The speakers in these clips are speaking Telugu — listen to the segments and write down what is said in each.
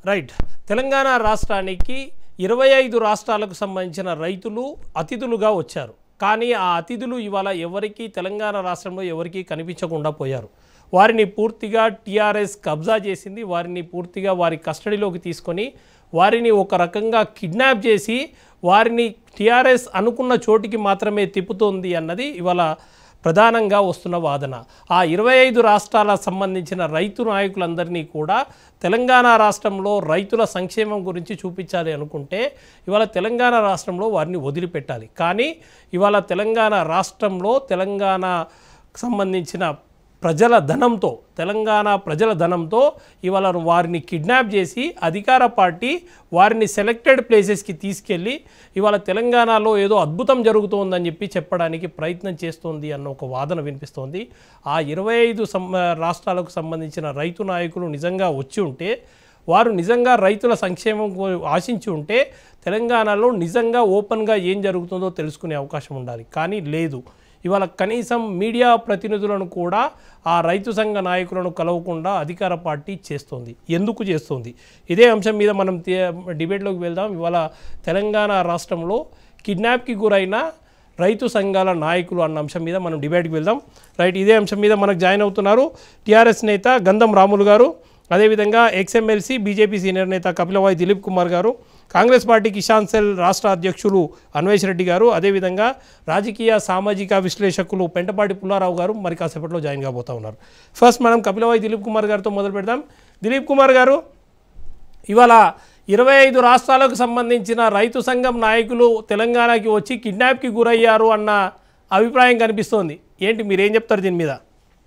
రైట్. తెలంగాణ రాష్ట్రానికి 25 రాష్ట్రాలకు సంబంధించిన రైతులు అతిథులుగా వచ్చారు. కానీ ఆ అతిథులు ఇవాళ ఎవరికి తెలంగాణ రాష్ట్రంలో ఎవరికి కనిపించకుండా పోయారు. వారిని పూర్తిగా టీఆర్ఎస్ కబ్జా చేసింది. వారిని పూర్తిగా వారి కస్టడీలోకి తీసుకొని వారిని ఒక రకంగా కిడ్నాప్ చేసి వారిని టీఆర్ఎస్ అనుకున్న చోటికి మాత్రమే తిప్పుతోంది అన్నది ఇవాళ ప్రధానంగా వస్తున్న వాదన. ఆ 25 రాష్ట్రాలకు సంబంధించిన రైతు నాయకులందరినీ కూడా తెలంగాణ రాష్ట్రంలో రైతుల సంక్షేమం గురించి చూపించాలి అనుకుంటే ఇవాళ తెలంగాణ రాష్ట్రంలో వారిని వదిలిపెట్టాలి. కానీ ఇవాళ తెలంగాణ రాష్ట్రంలో తెలంగాణ సంబంధించిన తెలంగాణ ప్రజల ధనంతో ఇవాళ వారిని కిడ్నాప్ చేసి అధికార పార్టీ వారిని సెలెక్టెడ్ ప్లేసెస్కి తీసుకెళ్ళి ఇవాళ తెలంగాణలో ఏదో అద్భుతం జరుగుతోందని చెప్పడానికి ప్రయత్నం చేస్తోంది అన్న ఒక వాదన వినిపిస్తోంది. ఆ 25 రాష్ట్రాలకు సంబంధించిన రైతు నాయకులు నిజంగా వచ్చి ఉంటే, వారు నిజంగా రైతుల సంక్షేమం ఆశించి ఉంటే తెలంగాణలో నిజంగా ఓపెన్గా ఏం జరుగుతుందో తెలుసుకునే అవకాశం ఉండాలి. కానీ లేదు. ఇవాళ కనీసం మీడియా ప్రతినిధులను కూడా ఆ రైతు సంఘ నాయకులను కలవకుండా అధికార పార్టీ చేస్తోంది. ఎందుకు చేస్తోంది? ఇదే అంశం మీద మనం డిబేట్లోకి వెళ్దాం. ఇవాళ తెలంగాణ రాష్ట్రంలో కిడ్నాప్కి గురైన రైతు సంఘాల నాయకులు అన్న అంశం మీద మనం డిబేట్కి వెళ్దాం. రైట్. ఇదే అంశం మీద మనకు జాయిన్ అవుతున్నారు టీఆర్ఎస్ నేత గంధం రాములు గారు, అదేవిధంగా ఎక్స్ఎమ్మెల్సీ బీజేపీ సీనియర్ నేత కపిలవాయి దిలీప్ కుమార్ గారు, కాంగ్రెస్ పార్టీ కిసాన్ సెల్ రాష్ట్ర అధ్యక్షులు అన్వేష్ రెడ్డి గారు, అదేవిధంగా రాజకీయ సామాజిక విశ్లేషకులు పెంటపాటి పుల్లారావు గారు మరి కాసేపట్లో జాయిన్ కాబోతూ ఉన్నారు. ఫస్ట్ మనం కపిలవాయి దిలీప్ కుమార్ గారితో మొదలు పెడదాం. దిలీప్ కుమార్ గారు, ఇవాళ 25 రాష్ట్రాలకు సంబంధించిన రైతు సంఘం నాయకులు తెలంగాణకి వచ్చి కిడ్నాప్కి గురయ్యారు అన్న అభిప్రాయం కనిపిస్తోంది. ఏంటి, మీరేం చెప్తారు దీని మీద?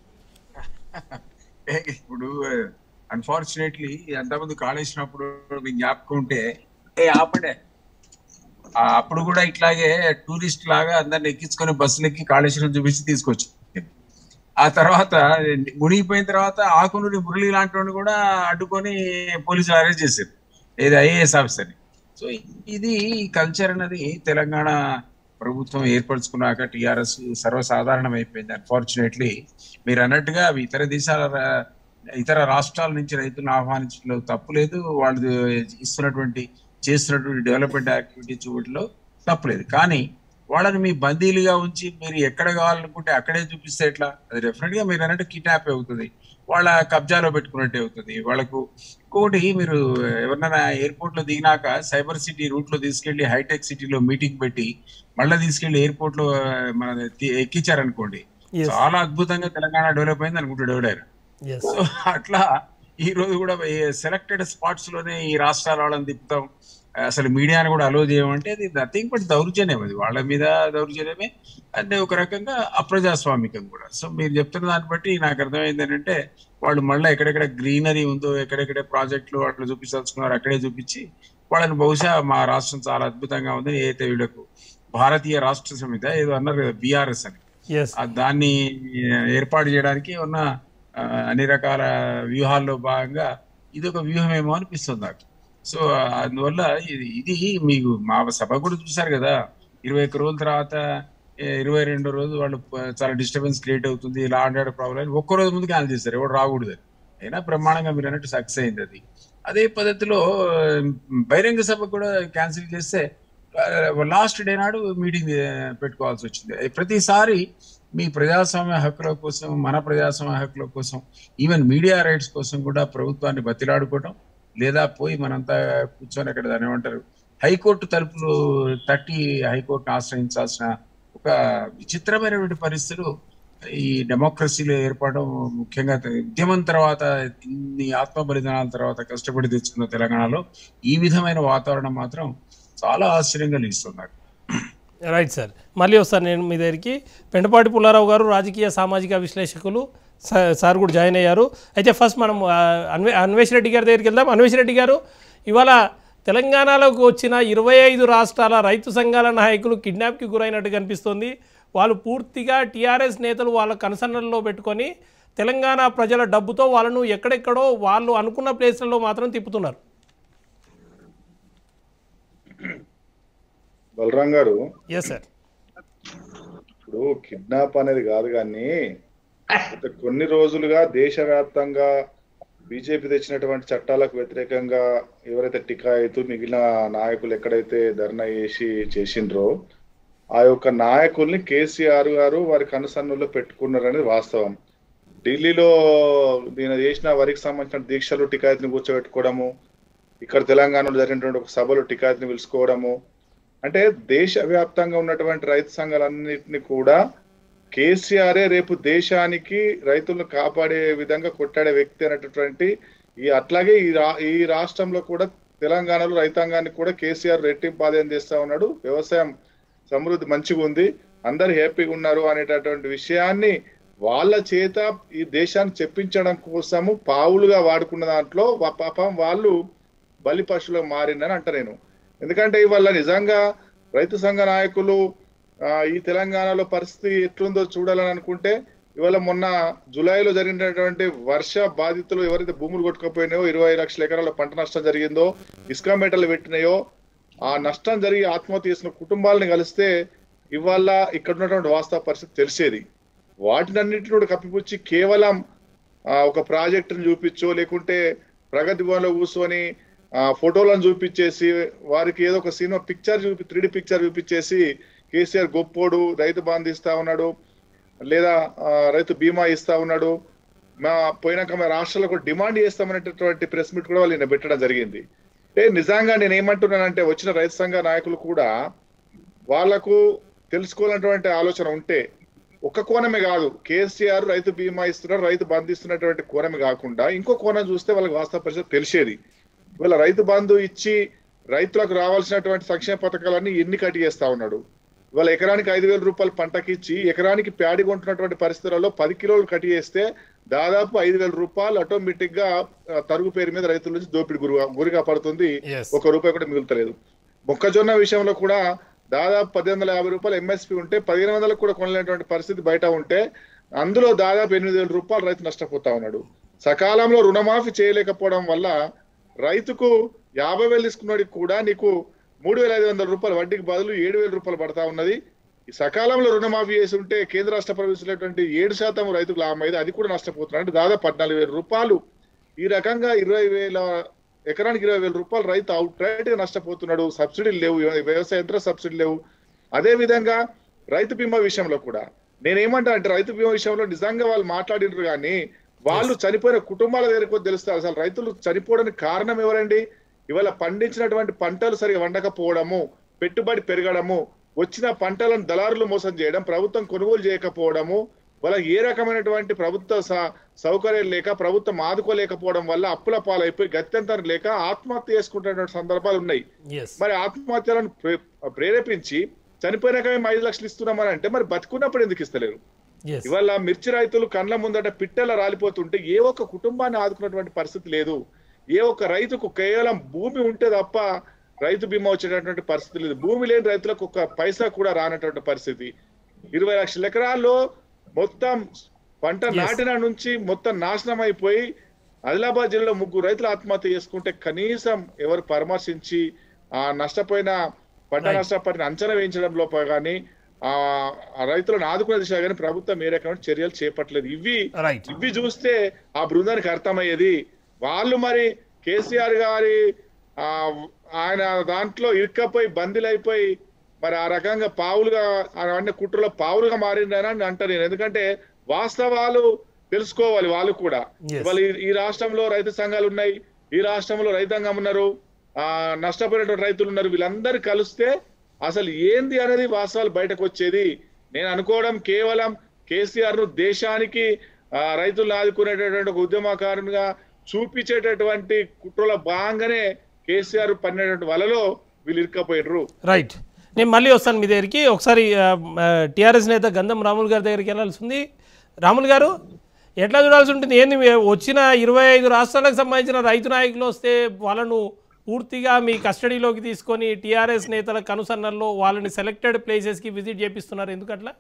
ఇప్పుడు అన్ఫార్చునేట్లీ ఎంతమంది కాలేసినప్పుడు మీకు జ్ఞాపకం ఉంటే ఆపడే అప్పుడు కూడా ఇట్లాగే టూరిస్ట్ లాగా అందరిని ఎక్కించుకొని బస్సులు ఎక్కి కాళేశ్వరం చూపించి తీసుకొచ్చి, ఆ తర్వాత మునిగిపోయిన తర్వాత ఆకునూరి మురళి లాంటి వాడిని కూడా అడ్డుకొని పోలీసులు అరెస్ట్ చేశారు, ఏది ఐఏఎస్ ఆఫీసర్ని. సో ఇది కల్చర్ అన్నది తెలంగాణ ప్రభుత్వం ఏర్పరచుకున్నాక టీఆర్ఎస్ సర్వసాధారణం అయిపోయింది. అన్ఫార్చునేట్లీ మీరు అన్నట్టుగా అవి ఇతర రాష్ట్రాల నుంచి రైతులను ఆహ్వానించడంలో తప్పులేదు, వాళ్ళు చేస్తున్నటువంటి డెవలప్మెంట్ యాక్టివిటీస్ వీటిలో తప్పులేదు. కానీ వాళ్ళని మీ బందీలుగా ఉంచి మీరు ఎక్కడ కావాలనుకుంటే అక్కడే చూపిస్తే ఎట్లా? అది డెఫినెట్ గా మీరు అన్నట్టు కిడ్నాప్ అవుతుంది, వాళ్ళ కబ్జాలో పెట్టుకున్నట్టే అవుతుంది. వాళ్ళకు ఇంకొకటి, మీరు ఎవరినైనా ఎయిర్పోర్ట్ లో దిగినాక సైబర్ సిటీ రూట్ లో తీసుకెళ్లి హైటెక్ సిటీలో మీటింగ్ పెట్టి మళ్ళీ తీసుకెళ్లి ఎయిర్పోర్ట్ లో మన ఎక్కించారనుకోండి, చాలా అద్భుతంగా తెలంగాణ డెవలప్ అయింది అనుకుంటాడు ఎవడారు. సో అట్లా ఈ రోజు కూడా సెలెక్టెడ్ స్పాట్స్ లోనే ఈ రాష్ట్రాల వాళ్ళని తిప్పుతాం, అసలు మీడియాని కూడా అలో చేయమంటే అది నథింగ్ బట్ దౌర్జన్యం. అది వాళ్ళ మీద దౌర్జన్యమే, అంటే ఒక రకంగా అప్రజాస్వామికం కూడా. సో మీరు చెప్తున్న దాన్ని బట్టి నాకు అర్థమైంది ఏంటంటే, వాళ్ళు మళ్ళీ ఎక్కడెక్కడ గ్రీనరీ ఉందో ఎక్కడెక్కడ ప్రాజెక్టులు వాళ్ళు చూపించాల్సుకున్నారు అక్కడే చూపించి వాళ్ళని బహుశా మా రాష్ట్రం చాలా అద్భుతంగా ఉంది, ఏదైతే వీళ్ళకు భారతీయ రాష్ట్ర సమితి ఏదో అన్నారు కదా బీఆర్ఎస్ అని, దాన్ని ఏర్పాటు చేయడానికి ఉన్న అన్ని రకాల వ్యూహాల్లో భాగంగా ఇది ఒక వ్యూహం ఏమో అనిపిస్తుంది నాకు. సో అందువల్ల ఇది మీకు మా సభ కూడా చూసారు కదా, 21 రోజుల తర్వాత 22వ రోజు వాళ్ళు చాలా డిస్టర్బెన్స్ క్రియేట్ అవుతుంది, లా అండ్ ఆర్డర్ ప్రాబ్లం ఒక్క రోజు ముందు క్యాన్సిల్ చేస్తారు, ఎవరు రాకూడదు. అయినా బ్రహ్మాండంగా మీరు అన్నట్టు సక్సెస్ అయింది. అది అదే పద్ధతిలో బహిరంగ సభ కూడా క్యాన్సిల్ చేస్తే లాస్ట్ డే నాడు మీటింగ్ పెట్టుకోవాల్సి వచ్చింది. ప్రతిసారి మీ ప్రజాస్వామ్య హక్కుల కోసం, మన ప్రజాస్వామ్య హక్కుల కోసం, ఈవెన్ మీడియా రైట్స్ కోసం కూడా ప్రభుత్వాన్ని బతిలాడుకోవడం, లేదా పోయి మనంతా కూర్చొని అక్కడ దాన్ని ఏమంటారు హైకోర్టు తలుపులు తట్టి హైకోర్టును ఆశ్రయించాల్సిన ఒక విచిత్రమైనటువంటి పరిస్థితులు ఈ డెమోక్రసీలో ఏర్పడడం, ముఖ్యంగా ఉద్యమం తర్వాత ఇన్ని ఆత్మ బలిదానాల తర్వాత కష్టపడి తెచ్చుకున్న తెలంగాణలో ఈ విధమైన వాతావరణం మాత్రం చాలా ఆశ్చర్యంగా నిలుస్తుంది నాకు. రైట్ సార్, మళ్ళీ వస్తాను నేను మీ దగ్గరికి. పెంటపాటి పుల్లారావు గారు రాజకీయ సామాజిక విశ్లేషకులు సార్ కూడా జాయిన్ అయ్యారు. అయితే ఫస్ట్ మనం అన్వేష్ రెడ్డి గారి దగ్గరికి వెళ్దాం. అన్వేష్ రెడ్డి గారు, ఇవాళ తెలంగాణలోకి వచ్చిన 25 రాష్ట్రాల రైతు సంఘాల నాయకులు కిడ్నాప్కి గురైనట్టు కనిపిస్తుంది. వాళ్ళు పూర్తిగా టీఆర్ఎస్ నేతలు వాళ్ళ కన్సర్న్లలో పెట్టుకొని తెలంగాణ ప్రజల డబ్బుతో వాళ్ళను ఎక్కడెక్కడో వాళ్ళు అనుకున్న ప్లేస్లలో మాత్రం తిప్పుతున్నారు. బలరాం గారు, ఇప్పుడు కిడ్నాప్ అనేది కాదు, కానీ కొన్ని రోజులుగా దేశవ్యాప్తంగా బీజేపీ తెచ్చినటువంటి చట్టాలకు వ్యతిరేకంగా ఎవరైతే టికాయితూ మిగిలిన నాయకులు ఎక్కడైతే ధర్నా చేసిండ్రో ఆ యొక్క నాయకుల్ని కేసీఆర్ గారు వారి కనుసన్నుల్లో పెట్టుకున్నారనేది వాస్తవం. ఢిల్లీలో దీని చేసిన వారికి సంబంధించిన దీక్షలు టికాయిత్ని కూర్చోబెట్టుకోవడము, ఇక్కడ తెలంగాణలో జరిగినటువంటి ఒక సభలో టికాయిత్ని పిలుచుకోవడము, అంటే దేశవ్యాప్తంగా ఉన్నటువంటి రైతు సంఘాలన్నింటినీ కూడా కేసీఆరే రేపు దేశానికి రైతులను కాపాడే విధంగా కొట్టాడే వ్యక్తి అనేటటువంటి అట్లాగే ఈ రాష్ట్రంలో కూడా తెలంగాణలో రైతాంగానికి కూడా కేసీఆర్ రెట్టింపు ఆదాయం చేస్తా ఉన్నాడు. వ్యవసాయం సమృద్ధి మంచిగా ఉంది, అందరు హ్యాపీగా ఉన్నారు అనేటటువంటి విషయాన్ని వాళ్ళ చేత ఈ దేశాన్ని చెప్పించడం కోసము పావులుగా వాడుకున్న దాంట్లో పాపం వాళ్ళు బలి పశువులకు మారిందని అంట నేను. ఎందుకంటే ఇవాళ నిజంగా రైతు సంఘ నాయకులు ఈ తెలంగాణలో పరిస్థితి ఎట్లుందో చూడాలని అనుకుంటే ఇవాళ మొన్న జూలైలో జరిగినటువంటి వర్ష బాధితులు ఎవరైతే భూములు కొట్టుకుపోయినాయో 20 లక్షల ఎకరాల పంట నష్టం జరిగిందో, ఇసుక మేటలు పెట్టినాయో, ఆ నష్టం జరిగి ఆత్మహత్య చేసిన కుటుంబాలను కలిస్తే ఇవాళ ఇక్కడ ఉన్నటువంటి వాస్తవ పరిస్థితి తెలిసేది. వాటినన్నింటిని కూడా కప్పిపుచ్చి కేవలం ఒక ప్రాజెక్టును చూపించో లేకుంటే ప్రగతి భవన్లో కూర్చొని ఫోటోలను చూపించేసి వారికి ఏదో ఒక సినిమా పిక్చర్ 3D పిక్చర్ చూపించేసి కేసీఆర్ గొప్పోడు, రైతు బంధు ఇస్తా ఉన్నాడు, లేదా రైతు బీమా ఇస్తా ఉన్నాడు, పోయినాక మా రాష్ట్రాలకు డిమాండ్ చేస్తామనేటటువంటి ప్రెస్ మీట్ కూడా వాళ్ళు పెట్టడం జరిగింది. అంటే నిజంగా నేను ఏమంటున్నానంటే వచ్చిన రైతు సంఘ నాయకులు కూడా వాళ్లకు తెలుసుకోవాలన్నటువంటి ఆలోచన ఉంటే ఒక కోణమే కాదు, కేసీఆర్ రైతు బీమా ఇస్తున్నారు, రైతు బంధు ఇస్తున్నటువంటి కోణమే కాకుండా ఇంకో కోణం చూస్తే వాళ్ళకి వాస్తవ పరిస్థితి తెలిసేది. ఇవాళ రైతు బంధు ఇచ్చి రైతులకు రావాల్సినటువంటి సంక్షేమ పథకాలన్నీ ఎన్ని కట్టి చేస్తా ఉన్నాడు. ఇవాళ ఎకరానికి 5,000 రూపాయలు పంటకి ఇచ్చి ఎకరానికి ప్యాడి కొంటున్నటువంటి పరిస్థితులలో 10 కిలోలు కట్టి చేస్తే దాదాపు 5,000 రూపాయలు ఆటోమేటిక్ గా తరుగు పేరు మీద రైతుల నుంచి దోపిడి గురిగా పడుతుంది. ₹1 కూడా మిగులుతలేదు. మొక్కజొన్న విషయంలో కూడా దాదాపు 1,850 రూపాయలు ఎంఎస్పీ ఉంటే 1,500 కూడా కొనలేనటువంటి పరిస్థితి బయట ఉంటే అందులో దాదాపు 8,000 రూపాయలు రైతు నష్టపోతా ఉన్నాడు. సకాలంలో రుణమాఫీ చేయలేకపోవడం వల్ల రైతుకు 50,000 తీసుకున్నోడికి కూడా నీకు 3,500 రూపాయలు వడ్డీకి బదులు 7,000 రూపాయలు పడతా ఉన్నది. ఈ సకాలంలో రుణమాఫీ చేసి ఉంటే కేంద్ర రాష్ట్ర ప్రభుత్వం 7% రైతుకు లాభం అయింది, అది కూడా నష్టపోతున్నారు. అంటే దాదాపు 14,000 రూపాయలు ఈ రకంగా 20,000 ఎకరానికి 20,000 రూపాయలు రైతు అవుట్ రైట్ గా నష్టపోతున్నాడు. సబ్సిడీలు లేవు, వ్యవసాయ యంత్ర సబ్సిడీ లేవు. అదే విధంగా రైతు బీమా విషయంలో కూడా నేనేమంటా అంటే రైతు బీమా విషయంలో నిజంగా వాళ్ళు మాట్లాడినారు కానీ వాళ్ళు చనిపోయిన కుటుంబాల దగ్గరకు తెలుస్తారు. అసలు రైతులు చనిపోవడానికి కారణం ఎవరండి? ఇవాళ పండించినటువంటి పంటలు సరిగా వండకపోవడము, పెట్టుబడి పెరగడము, వచ్చిన పంటలను దళారులు మోసం చేయడం, ప్రభుత్వం కొనుగోలు చేయకపోవడము, వాళ్ళకి ఏ రకమైనటువంటి ప్రభుత్వ సౌకర్యాలు లేక ప్రభుత్వం ఆదుకోలేకపోవడం వల్ల అప్పుల పాలైపోయి గత్యంతరం లేక ఆత్మహత్య చేసుకుంటున్నటువంటి సందర్భాలు ఉన్నాయి. మరి ఆత్మహత్యలను ప్రేరేపించి చనిపోయినాక మేము 5 లక్షలు ఇస్తున్నామని అంటే మరి బతుకున్నప్పుడు ఎందుకు ఇస్తలేరు? ఇవాళ మిర్చి రైతులు కండ్ల ముందట పిట్టెల రాలిపోతుంటే ఏ ఒక్క కుటుంబాన్ని ఆదుకున్నటువంటి పరిస్థితి లేదు. ఏ ఒక్క రైతుకు కేవలం భూమి ఉంటే తప్ప రైతు బీమా వచ్చేటటువంటి పరిస్థితి లేదు. భూమి లేని రైతులకు ఒక్క పైసా కూడా రానటువంటి పరిస్థితి. 20 లక్షల ఎకరాల్లో మొత్తం పంట నాటిన నుంచి మొత్తం నాశనం అయిపోయి ఆదిలాబాద్ జిల్లాలో 3 రైతులు ఆత్మహత్య చేసుకుంటే కనీసం ఎవరు పరామర్శించి ఆ నష్టపోయిన పంట నష్టపోయిన అంచనా వేయించడంలో కానీ ఆ రైతులను ఆదుకునే దిశ కానీ ప్రభుత్వం ఏ రకమైన చర్యలు చేపట్టలేదు. ఇవి చూస్తే ఆ బృందానికి అర్థమయ్యేది వాళ్ళు మరి కేసీఆర్ గారి ఆయన దాంట్లో ఇరుక్కపోయి బందీలైపోయి మరి ఆ రకంగా పావులుగా అన్ని కుట్రలో పావులుగా మారిందని అంటారు నేను. ఎందుకంటే వాస్తవాలు తెలుసుకోవాలి వాళ్ళు కూడా. వాళ్ళు ఈ రాష్ట్రంలో రైతు సంఘాలు ఉన్నాయి, ఈ రాష్ట్రంలో రైతాంగం ఉన్నారు, నష్టపోయినటువంటి రైతులు ఉన్నారు. వీళ్ళందరూ కలిస్తే అసలు ఏంది అనేది వాస్తవాలు బయటకు వచ్చేది. నేను అనుకోవడం కేవలం కేసీఆర్ ను దేశానికి రైతులను ఆదుకునేటటువంటి ఒక ఉద్యమకారునిగా చూపించేటటువంటి కుట్రలో భాగంగానే కేసీఆర్ పడినటువంటి వలలో వీళ్ళు ఇరుక్కపోయినరు. రైట్, నేను మళ్ళీ వస్తాను మీ దగ్గరికి. ఒకసారి టీఆర్ఎస్ నేత గంధం రాములు గారి దగ్గరికి వెళ్ళాల్సి ఉంది. రాములు గారు, ఎట్లా చూడాల్సి ఉంటుంది? ఏంది వచ్చిన 25 రాష్ట్రాలకు సంబంధించిన రైతు నాయకులు వస్తే వాళ్ళను పూర్తిగా మీ కస్టడీలోకి తీసుకొని టీఆర్ఎస్ నేతల కనుసన్నల్లో వాళ్ళని సెలెక్టెడ్ ప్లేసెస్కి విజిట్ చేపిస్తున్నారు, ఎందుకట్లా?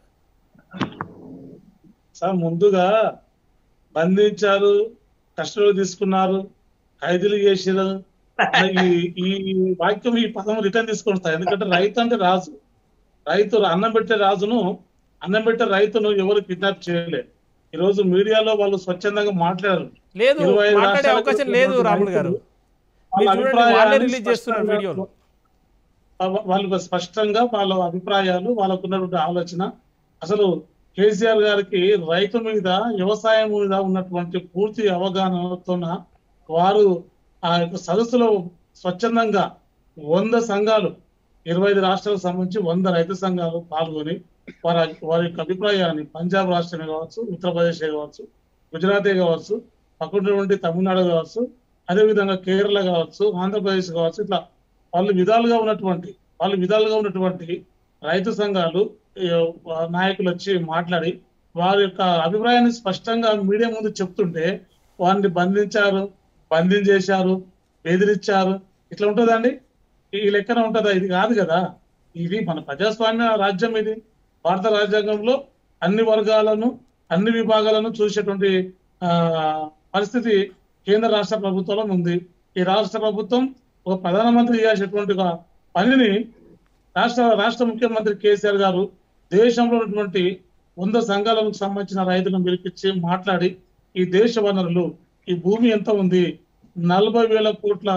సార్ ముందుగా బంధించారు, కస్టడీలో తీసుకున్నారు, ఖైదీలు చేసారు. ఈ వాక్యం ఈ పదం రిటర్న్ తీసుకుంటారు. ఎందుకంటే రైతు అంటే రాజు, రైతు అన్నం పెట్టే రాజును, అన్నం పెట్టే రైతును ఎవరు కిడ్నాప్ చేయలేదు. ఈరోజు మీడియాలో వాళ్ళు స్వచ్ఛందంగా మాట్లాడారు. లేదు 25 మాట్లాడే రాష్ట్రాలకు అవకాశం లేదు రాములు గారు. వాళ్ళ మీరు చూడండి వాళ్ళే అభిప్రాయాన్ని రిలీజ్ చేస్తున్నారు వీడియోలు. వాళ్ళు స్పష్టంగా వాళ్ళ అభిప్రాయాలు వాళ్ళకున్నటువంటి ఆలోచన. అసలు కేసీఆర్ గారికి రైతు మీద వ్యవసాయం మీద ఉన్నటువంటి పూర్తి అవగాహనతో వారు ఆ యొక్క సదస్సులో స్వచ్ఛందంగా 100 సంఘాలు 25 రాష్ట్రాలకు సంబంధించి 100 రైతు సంఘాలు పాల్గొని వారి యొక్క అభిప్రాయాన్ని పంజాబ్ రాష్ట్రమే కావచ్చు, ఉత్తరప్రదేశ్ కావచ్చు, గుజరాతే కావచ్చు, పక్కనటువంటి తమిళనాడు కావచ్చు, అదేవిధంగా కేరళ కావచ్చు, ఆంధ్రప్రదేశ్ కావచ్చు, ఇట్లా వాళ్ళు విధాలుగా ఉన్నటువంటి రైతు సంఘాలు నాయకులు వచ్చి మాట్లాడి వారి యొక్క అభిప్రాయాన్ని స్పష్టంగా మీడియా ముందు చెప్తుంటే వారిని బంధించేశారు, బెదిరించారు. ఇట్లా ఉంటుందండి? ఈ లెక్కన ఉంటుందా? ఇది కాదు కదా. ఇది మన ప్రజాస్వామ్య రాజ్యం. ఇది భారత రాజ్యాంగంలో అన్ని వర్గాలను అన్ని విభాగాలను చూసేటువంటి పరిస్థితి కేంద్ర రాష్ట్ర ప్రభుత్వంలో ఉంది. ఈ రాష్ట్ర ప్రభుత్వం ఒక ప్రధానమంత్రి చేసేటువంటి పనిని రాష్ట్ర ముఖ్యమంత్రి కేసీఆర్ గారు దేశంలో ఉన్నటువంటి 100 సంఘాలకు సంబంధించిన రైతులను పిలిపించి మాట్లాడి ఈ దేశ వనరులు, ఈ భూమి ఎంత ఉంది, 40,000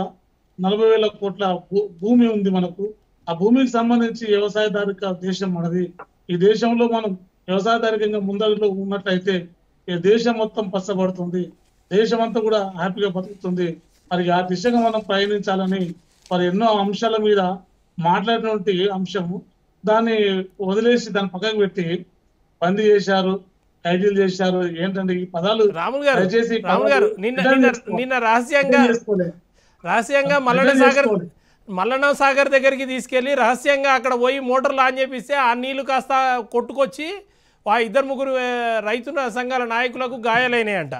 కోట్ల భూమి ఉంది మనకు. ఆ భూమికి సంబంధించి వ్యవసాయదారిక దేశం మనది. ఈ దేశంలో మనం వ్యవసాయదారికంగా ముందడుగులో ఉన్నట్లయితే ఈ దేశం మొత్తం పచ్చబడుతుంది, దేశం అంతా కూడా హ్యాపీగా బతుకుతుంది. మరి ఆ దిశగా మనం ప్రయాణించాలని మరి ఎన్నో అంశాల మీద మాట్లాడినటువంటి అంశము దాన్ని వదిలేసి దాన్ని పక్కకు పెట్టి బందీ చేశారు, ఖైదీలు చేశారు. ఏంటంటే ఈ పదాలు రాములు గారు నిన్న రహస్యంగా మల్లన్న సాగర్ దగ్గరికి తీసుకెళ్లి రహస్యంగా అక్కడ పోయి మోటార్లు ఆన్ చేపిస్తే ఆ నీళ్లు కాస్త కొట్టుకొచ్చి ఆ 2-3 రైతు సంఘాల నాయకులకు గాయాలైనాయంట.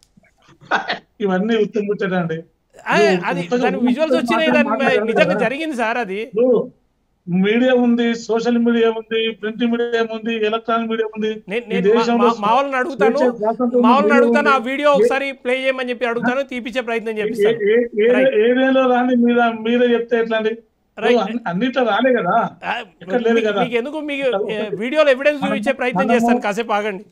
ఇవన్నీ ఉత్తముచ్చటండి. అది దాని విజువల్స్ వచ్చినాయి. నిజంగా జరిగింది సార్. అది మీడియా ఉంది, సోషల్ మీడియా ఉంది, ప్రింట్ మీడియా ఉంది, ఎలక్ట్రానిక్ మీడియా ఉంది. మామూలు అడుగుతాను ఆ వీడియో ఒకసారి ప్లే చేయమని చెప్పి అడుగుతాను, తీపిచ్చే ప్రయత్నం చేపిస్తాను. ఏరియాలో రాని మీరే చెప్తే ఎట్లా అండి? అన్నిట్లో రాలే కదా, లేదు కదా. మీకు ఎందుకు మీకు వీడియోలో ఎవిడెన్స్ చూపించే ప్రయత్నం చేస్తాను, కాసేపు ఆగండి.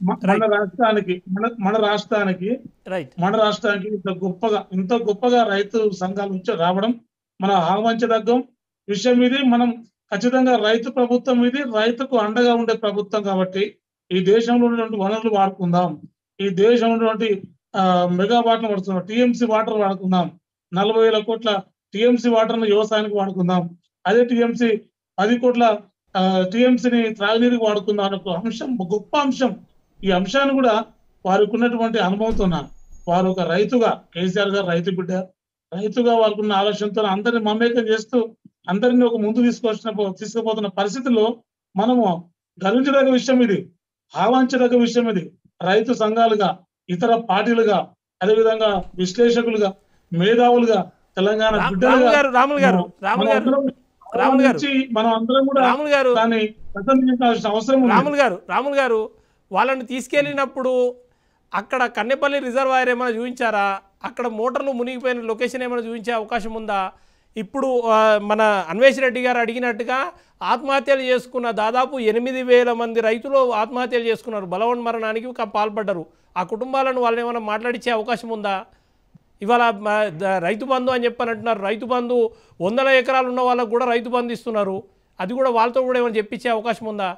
మన రాష్ట్రానికి ఇంత గొప్పగా రైతు సంఘాల నుంచి రావడం మన ఆహ్వానించదగ్గం విషయం. ఇది మనం ఖచ్చితంగా రైతు ప్రభుత్వం, ఇది రైతుకు అండగా ఉండే ప్రభుత్వం. కాబట్టి ఈ దేశంలో ఉన్నటువంటి వనరులు వాడుకుందాం, ఈ దేశంలో ఉన్నటువంటి మెగా వాటర్ వాడుతున్నాం, టీఎంసీ వాటర్ వాడుకుందాం, 40,000 కోట్ల టీఎంసీ వాటర్ ను వ్యవసాయానికి వాడుకుందాం, అదే టీఎంసీ 10 కోట్ల టీఎంసీని త్రాగునీరుకి వాడుకుందాం అనే అంశం, గొప్ప అంశం. ఈ అంశాన్ని కూడా వారికి ఉన్నటువంటి అనుభవంతో వారు ఒక రైతుగా, కేసీఆర్ గారు రైతు బిడ్డ, రైతుగా వారికి ఉన్న ఆలోచనతో అందరిని మమేకం చేస్తూ అందరినీ ఒక ముందు తీసుకుపోతున్న పరిస్థితుల్లో మనము గర్వించదగ్గ విషయం ఇది, ఆహ్వానించదగ్గ విషయం ఇది. రైతు సంఘాలుగా, ఇతర పార్టీలుగా, అదేవిధంగా విశ్లేషకులుగా, మేధావులుగా, తెలంగాణ బిడ్డలుగా మనం అందరం కూడా దాన్ని ప్రశంసించాల్సిన అవసరం ఉంది. రాములు గారు వాళ్ళని తీసుకెళ్ళినప్పుడు అక్కడ కన్నెపల్లి రిజర్వాయర్ ఏమైనా చూపించారా? అక్కడ మోటార్లు మునిగిపోయిన లొకేషన్ ఏమైనా చూపించే అవకాశం ఉందా? ఇప్పుడు మన అన్వేష్ రెడ్డి గారు అడిగినట్టుగా ఆత్మహత్యలు చేసుకున్న దాదాపు 8,000 మంది రైతులు ఆత్మహత్యలు చేసుకున్నారు, బలవన్ మరణానికి పాల్పడ్డారు. ఆ కుటుంబాలను వాళ్ళని ఏమైనా మాట్లాడించే అవకాశం ఉందా? ఇవాళ రైతు బంధు అని చెప్పనంటున్నారు. రైతు బంధు 100 ఎకరాలు ఉన్న వాళ్ళకు కూడా రైతు బంధు ఇస్తున్నారు. అది కూడా వాళ్ళతో కూడా ఏమైనా చెప్పించే అవకాశం ఉందా?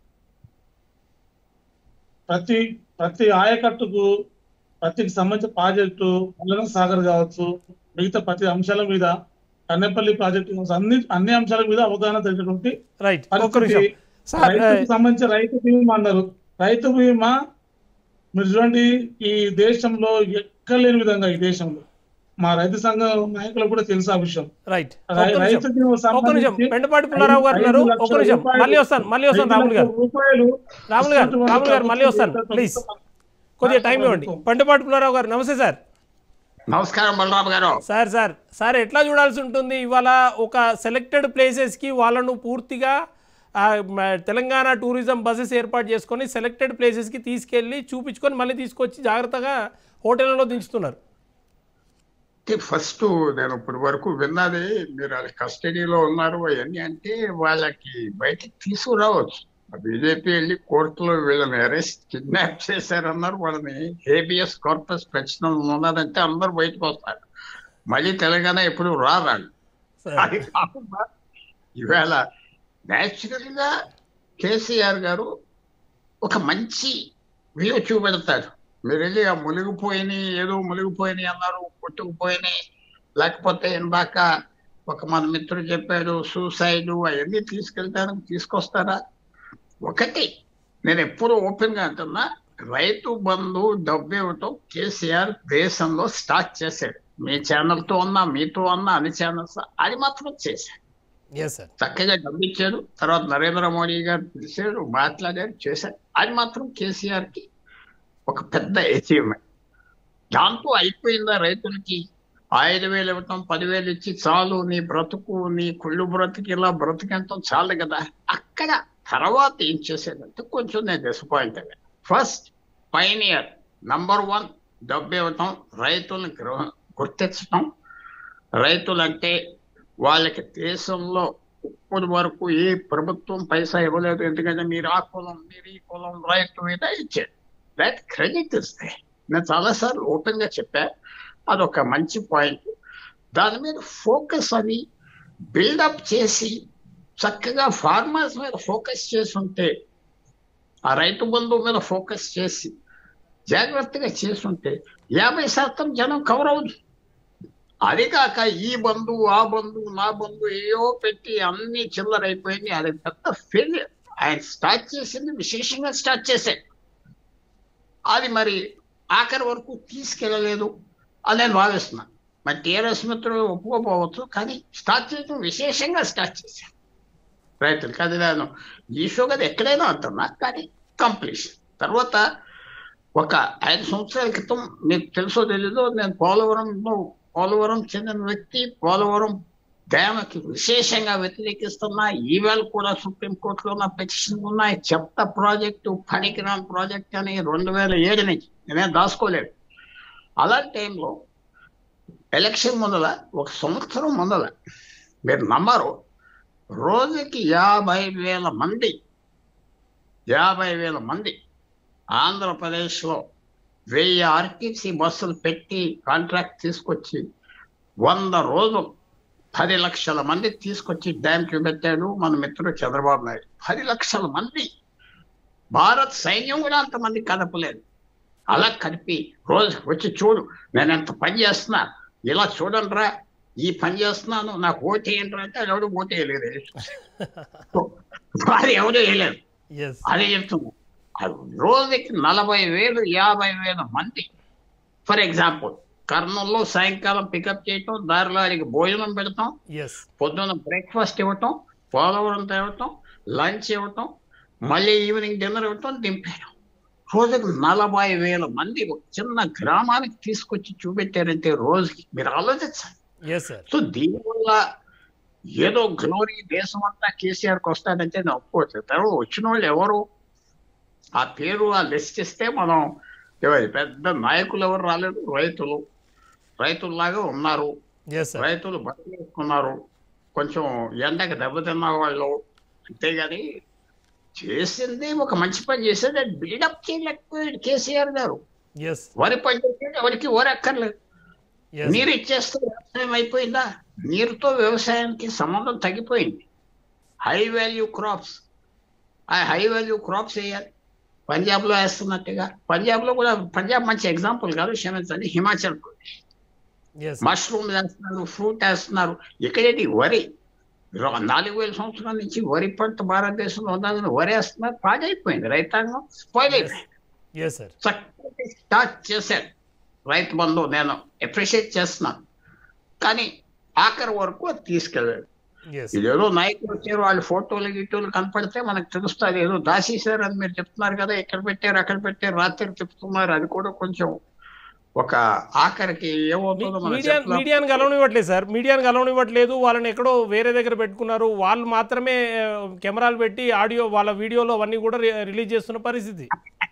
ప్రతి ఆయకట్టుకు, ప్రతికి సంబంధించిన ప్రాజెక్టు, మల్లన్న సాగర్ కావచ్చు, మిగతా ప్రతి అంశాల మీద, కన్నెపల్లి ప్రాజెక్టు అన్ని అంశాల మీద అవగాహన తెలిసినటువంటి రైతుకు సంబంధించిన రైతు బీమా అన్నారు. రైతు బీమా మీరు చూడండి, ఈ దేశంలో ఎక్కడ లేని విధంగా ఈ దేశంలో మా రైతు సంఘం నాయకులకు కూడా తెలుసు ఆ విషయం. రైతు కొద్దిగా టైం ఇవ్వండి. పంటపాటి పుల్లారావు గారు నమస్తే సార్. నమస్కారం బలరాం గారు. సార్ ఎట్లా చూడాల్సి ఉంటుంది? ఇవాళ ఒక సెలెక్టెడ్ ప్లేసెస్కి వాళ్ళను పూర్తిగా తెలంగాణ టూరిజం బస్సెస్ ఏర్పాటు చేసుకొని సెలెక్టెడ్ ప్లేసెస్కి తీసుకెళ్ళి చూపించుకొని మళ్ళీ తీసుకొచ్చి జాగ్రత్తగా హోటళ్లలో దించుతున్నారు. ఫస్ట్ నేను ఇప్పటి వరకు విన్నది, మీరు అది కస్టడీలో ఉన్నారు అవన్నీ అంటే వాళ్ళకి బయటికి తీసుకురావచ్చు, బీజేపీ వెళ్ళి కోర్టులో వీళ్ళని అరెస్ట్ కిడ్నాప్ చేశారన్నారు. వాళ్ళని హేబియస్ కార్పస్ పెన్షన్ ఉన్నదంటే అందరూ బయటకు వస్తారు. మళ్ళీ తెలంగాణ ఎప్పుడు రారాడు. అది కాకుండా ఈవేళ న్యాచురల్ గా కేసీఆర్ గారు ఒక మంచి వ్యూ చూపెడతాడు. మీరు వెళ్ళి ఆ మునిగిపోయినాయి ఏదో మునిగిపోయినాయి అన్నారు, కొట్టుకుపోయినాయి, లేకపోతే ఇందాక ఒక మన మిత్రుడు చెప్పాడు సూసైడ్, అవన్నీ తీసుకొస్తారా? ఒకటి నేను ఎప్పుడు ఓపెన్ గా అంటున్నా, రైతు బంధు డబ్బు ఇవ్వటం కేసీఆర్ దేశంలో స్టార్ట్ చేశాడు. మీ ఛానల్ తో అన్నా మీతో అన్నా అన్ని ఛానల్స్ అది మాత్రం చేశాడు. చక్కగా డబ్బు ఇచ్చాడు. తర్వాత నరేంద్ర మోడీ గారు పిలిచాడు, మాట్లాడారు, చేశాడు. అది మాత్రం కేసీఆర్ కి ఒక పెద్ద అచీవ్మెంట్. దాంతో అయిపోయిందా రైతులకి 5,000 ఇవ్వటం, 10,000 ఇచ్చి చాలు నీ బ్రతుకు, నీ కుళ్ళు బ్రతుకు ఇలా బ్రతికంటాం చాలు కదా. అక్కడ తర్వాత ఏం చేసేదంటే కొంచెం నేను డిసప్పాయింట్ అయ్యాను. ఫస్ట్ పైనియర్ నంబర్ 1 డబ్బు ఇవ్వటం, రైతులను గుర్తించటం. రైతులంటే వాళ్ళకి దేశంలో ఇప్పటి వరకు ఏ ప్రభుత్వం పైసా ఇవ్వలేదు. ఎందుకంటే మీరు ఆ కులం, మీరు ఈ కులం, రైతు మీద ఇచ్చారు. దట్ క్రెడిట్ ఇస్తే నేను చాలాసార్లు ఓపెన్ గా చెప్పా, అదొక మంచి పాయింట్. దాని మీద ఫోకస్ అని బిల్డప్ చేసి చక్కగా ఫార్మర్స్ మీద ఫోకస్ చేసి ఉంటే, ఆ రైతు బంధువు మీద ఫోకస్ చేసి జాగ్రత్తగా చేసుంటే 50% జనం కవర్ అవుతుంది. అది కాక ఈ బంధువు ఆ బంధువు నా బంధువు ఏయో పెట్టి అన్ని చిల్లరైపోయింది. అది పెద్ద ఫెయిల్యూర్. ఆయన స్టార్ట్ చేసింది విశేషంగా స్టార్ట్ చేశాడు. అది మరి ఆఖరి వరకు తీసుకెళ్ళలేదు అని నేను భావిస్తున్నాను. మరి టీఆర్ఎస్ మిత్రులు ఒప్పుకోపోవచ్చు, కానీ స్టార్ట్ చేయడం విశేషంగా స్టార్ట్ చేశాను రైతులకి. అది నేను ఈ షో కదా ఎక్కడైనా అంటున్నా, కానీ కంప్లీషన్ తర్వాత ఒక 5 సంవత్సరాల క్రితం మీకు తెలుసో తెలీదో, నేను పోలవరం చెందిన వ్యక్తి, పోలవరం డ్యామ్కి విశేషంగా వ్యతిరేకిస్తున్నా. ఈవేళ కూడా సుప్రీంకోర్టులో నా పిటిషన్ ఉన్నాయి. చెత్త ప్రాజెక్టు, పనికిరాని ప్రాజెక్ట్ అని 2007 నుంచి నేనే దాచుకోలేదు. అలాంటి టైంలో ఎలక్షన్ ముందల, ఒక సంవత్సరం ముందల, మీరు నమ్మరు, రోజుకి 50,000 మంది ఆంధ్రప్రదేశ్లో 1000 ఆర్టీసీ బస్సులు పెట్టి కాంట్రాక్ట్ తీసుకొచ్చి 100 రోజులు 10 లక్షల మంది తీసుకొచ్చి డ్యామ్ చూపెట్టాడు మన మిత్రుడు చంద్రబాబు నాయుడు. 10 లక్షల మంది. భారత్ సైన్యం కూడా అంతమంది కదపలేదు. అలా కలిపి రోజు వచ్చి చూడు, నేను ఎంత పని చేస్తున్నా, ఇలా చూడండి రా, ఈ పని చేస్తున్నాను, నాకు ఓటు వేయండి అంటే ఎవరు ఓటు వేయలేదు. వారు ఎవరు వేయలేదు. అదే చెప్తున్నాను. రోజుకి 40,000 50,000 మంది. ఫర్ ఎగ్జాంపుల్ కర్నూలులో సాయంకాలం పికప్ చేయటం, దారిలో ఆయనకి భోజనం పెడతాం, పొద్దున్న బ్రేక్ఫాస్ట్ ఇవ్వటం, పోలవరం తేవటం, లంచ్ ఇవ్వటం, మళ్ళీ ఈవినింగ్ డిన్నర్ ఇవ్వటం, దింపేయడం. రోజుకి 40,000 మంది ఒక చిన్న గ్రామానికి తీసుకొచ్చి చూపెట్టారంటే రోజుకి మీరు ఆలోచించండి. సో దీనివల్ల ఏదో గ్లోరీ దేశం అంతా కేసీఆర్కి వస్తాడంటే నేను ఒప్పుకోవచ్చు. తర్వాత వచ్చిన వాళ్ళు ఎవరు, ఆ పేరు ఆ లిస్ట్ ఇస్తే మనం పెద్ద నాయకులు ఎవరు రాలేదు. రైతుల్లాగా ఉన్నారు. రైతులు బతికేసుకున్నారు. కొంచెం ఎండకి దెబ్బతిన్న వాళ్ళు. అంతేగాని చేసింది ఒక మంచి పని చేసేది బిల్డప్ చేయలేకపోయాడు కేసీఆర్ గారు. వరి పండించేది ఎవరికి ఓరక్కర్లేదు. నీరు ఇచ్చేస్తే వ్యవసాయం అయిపోయిందా? నీరుతో వ్యవసాయానికి సంబంధం తగ్గిపోయింది. హై వాల్యూ క్రాప్స్ వేయాలి. పంజాబ్ లో వేస్తున్నట్టుగా, పంజాబ్ మంచి ఎగ్జాంపుల్ కాదు, క్షమించండి, హిమాచల్ ప్రదేశ్ మష్రూమ్ వేస్తున్నారు, ఫ్రూట్ వేస్తున్నారు. ఇక్కడేంటి వరి, 4,000 సంవత్సరాల నుంచి వరి పంట భారతదేశంలో ఉన్నదని వరి వేస్తున్నారు. పాడైపోయింది, రైతాంగం స్పాయిల్ అయిపోయింది. స్టార్ట్ చేశారు రైతు బంధు, నేను అప్రిషియేట్ చేస్తున్నాను. కానీ ఆఖరి వరకు అది తీసుకెళ్ళాడు. ఇదేదో నాయకులు వచ్చారు, వాళ్ళు ఫోటోలు గిటోలు కనపడితే మనకు తెలుస్తుంది. ఏదో దాచేశారు అని మీరు చెప్తున్నారు కదా, ఎక్కడ పెట్టారు అక్కడ పెట్టారు, రాత్రి చెప్తున్నారు. అది కూడా కొంచెం ఒక ఆఖరికి ఏమవుతుందో మీడియాను కలవనివ్వట్లేదు సార్, మీడియాను కలవనివ్వట్లేదు. వాళ్ళని ఎక్కడో వేరే దగ్గర పెట్టుకున్నారు. వాళ్ళు మాత్రమే కెమెరాలు పెట్టి ఆడియో, వాళ్ళ వీడియోలో అవన్నీ కూడా రిలీజ్ చేస్తున్న పరిస్థితి.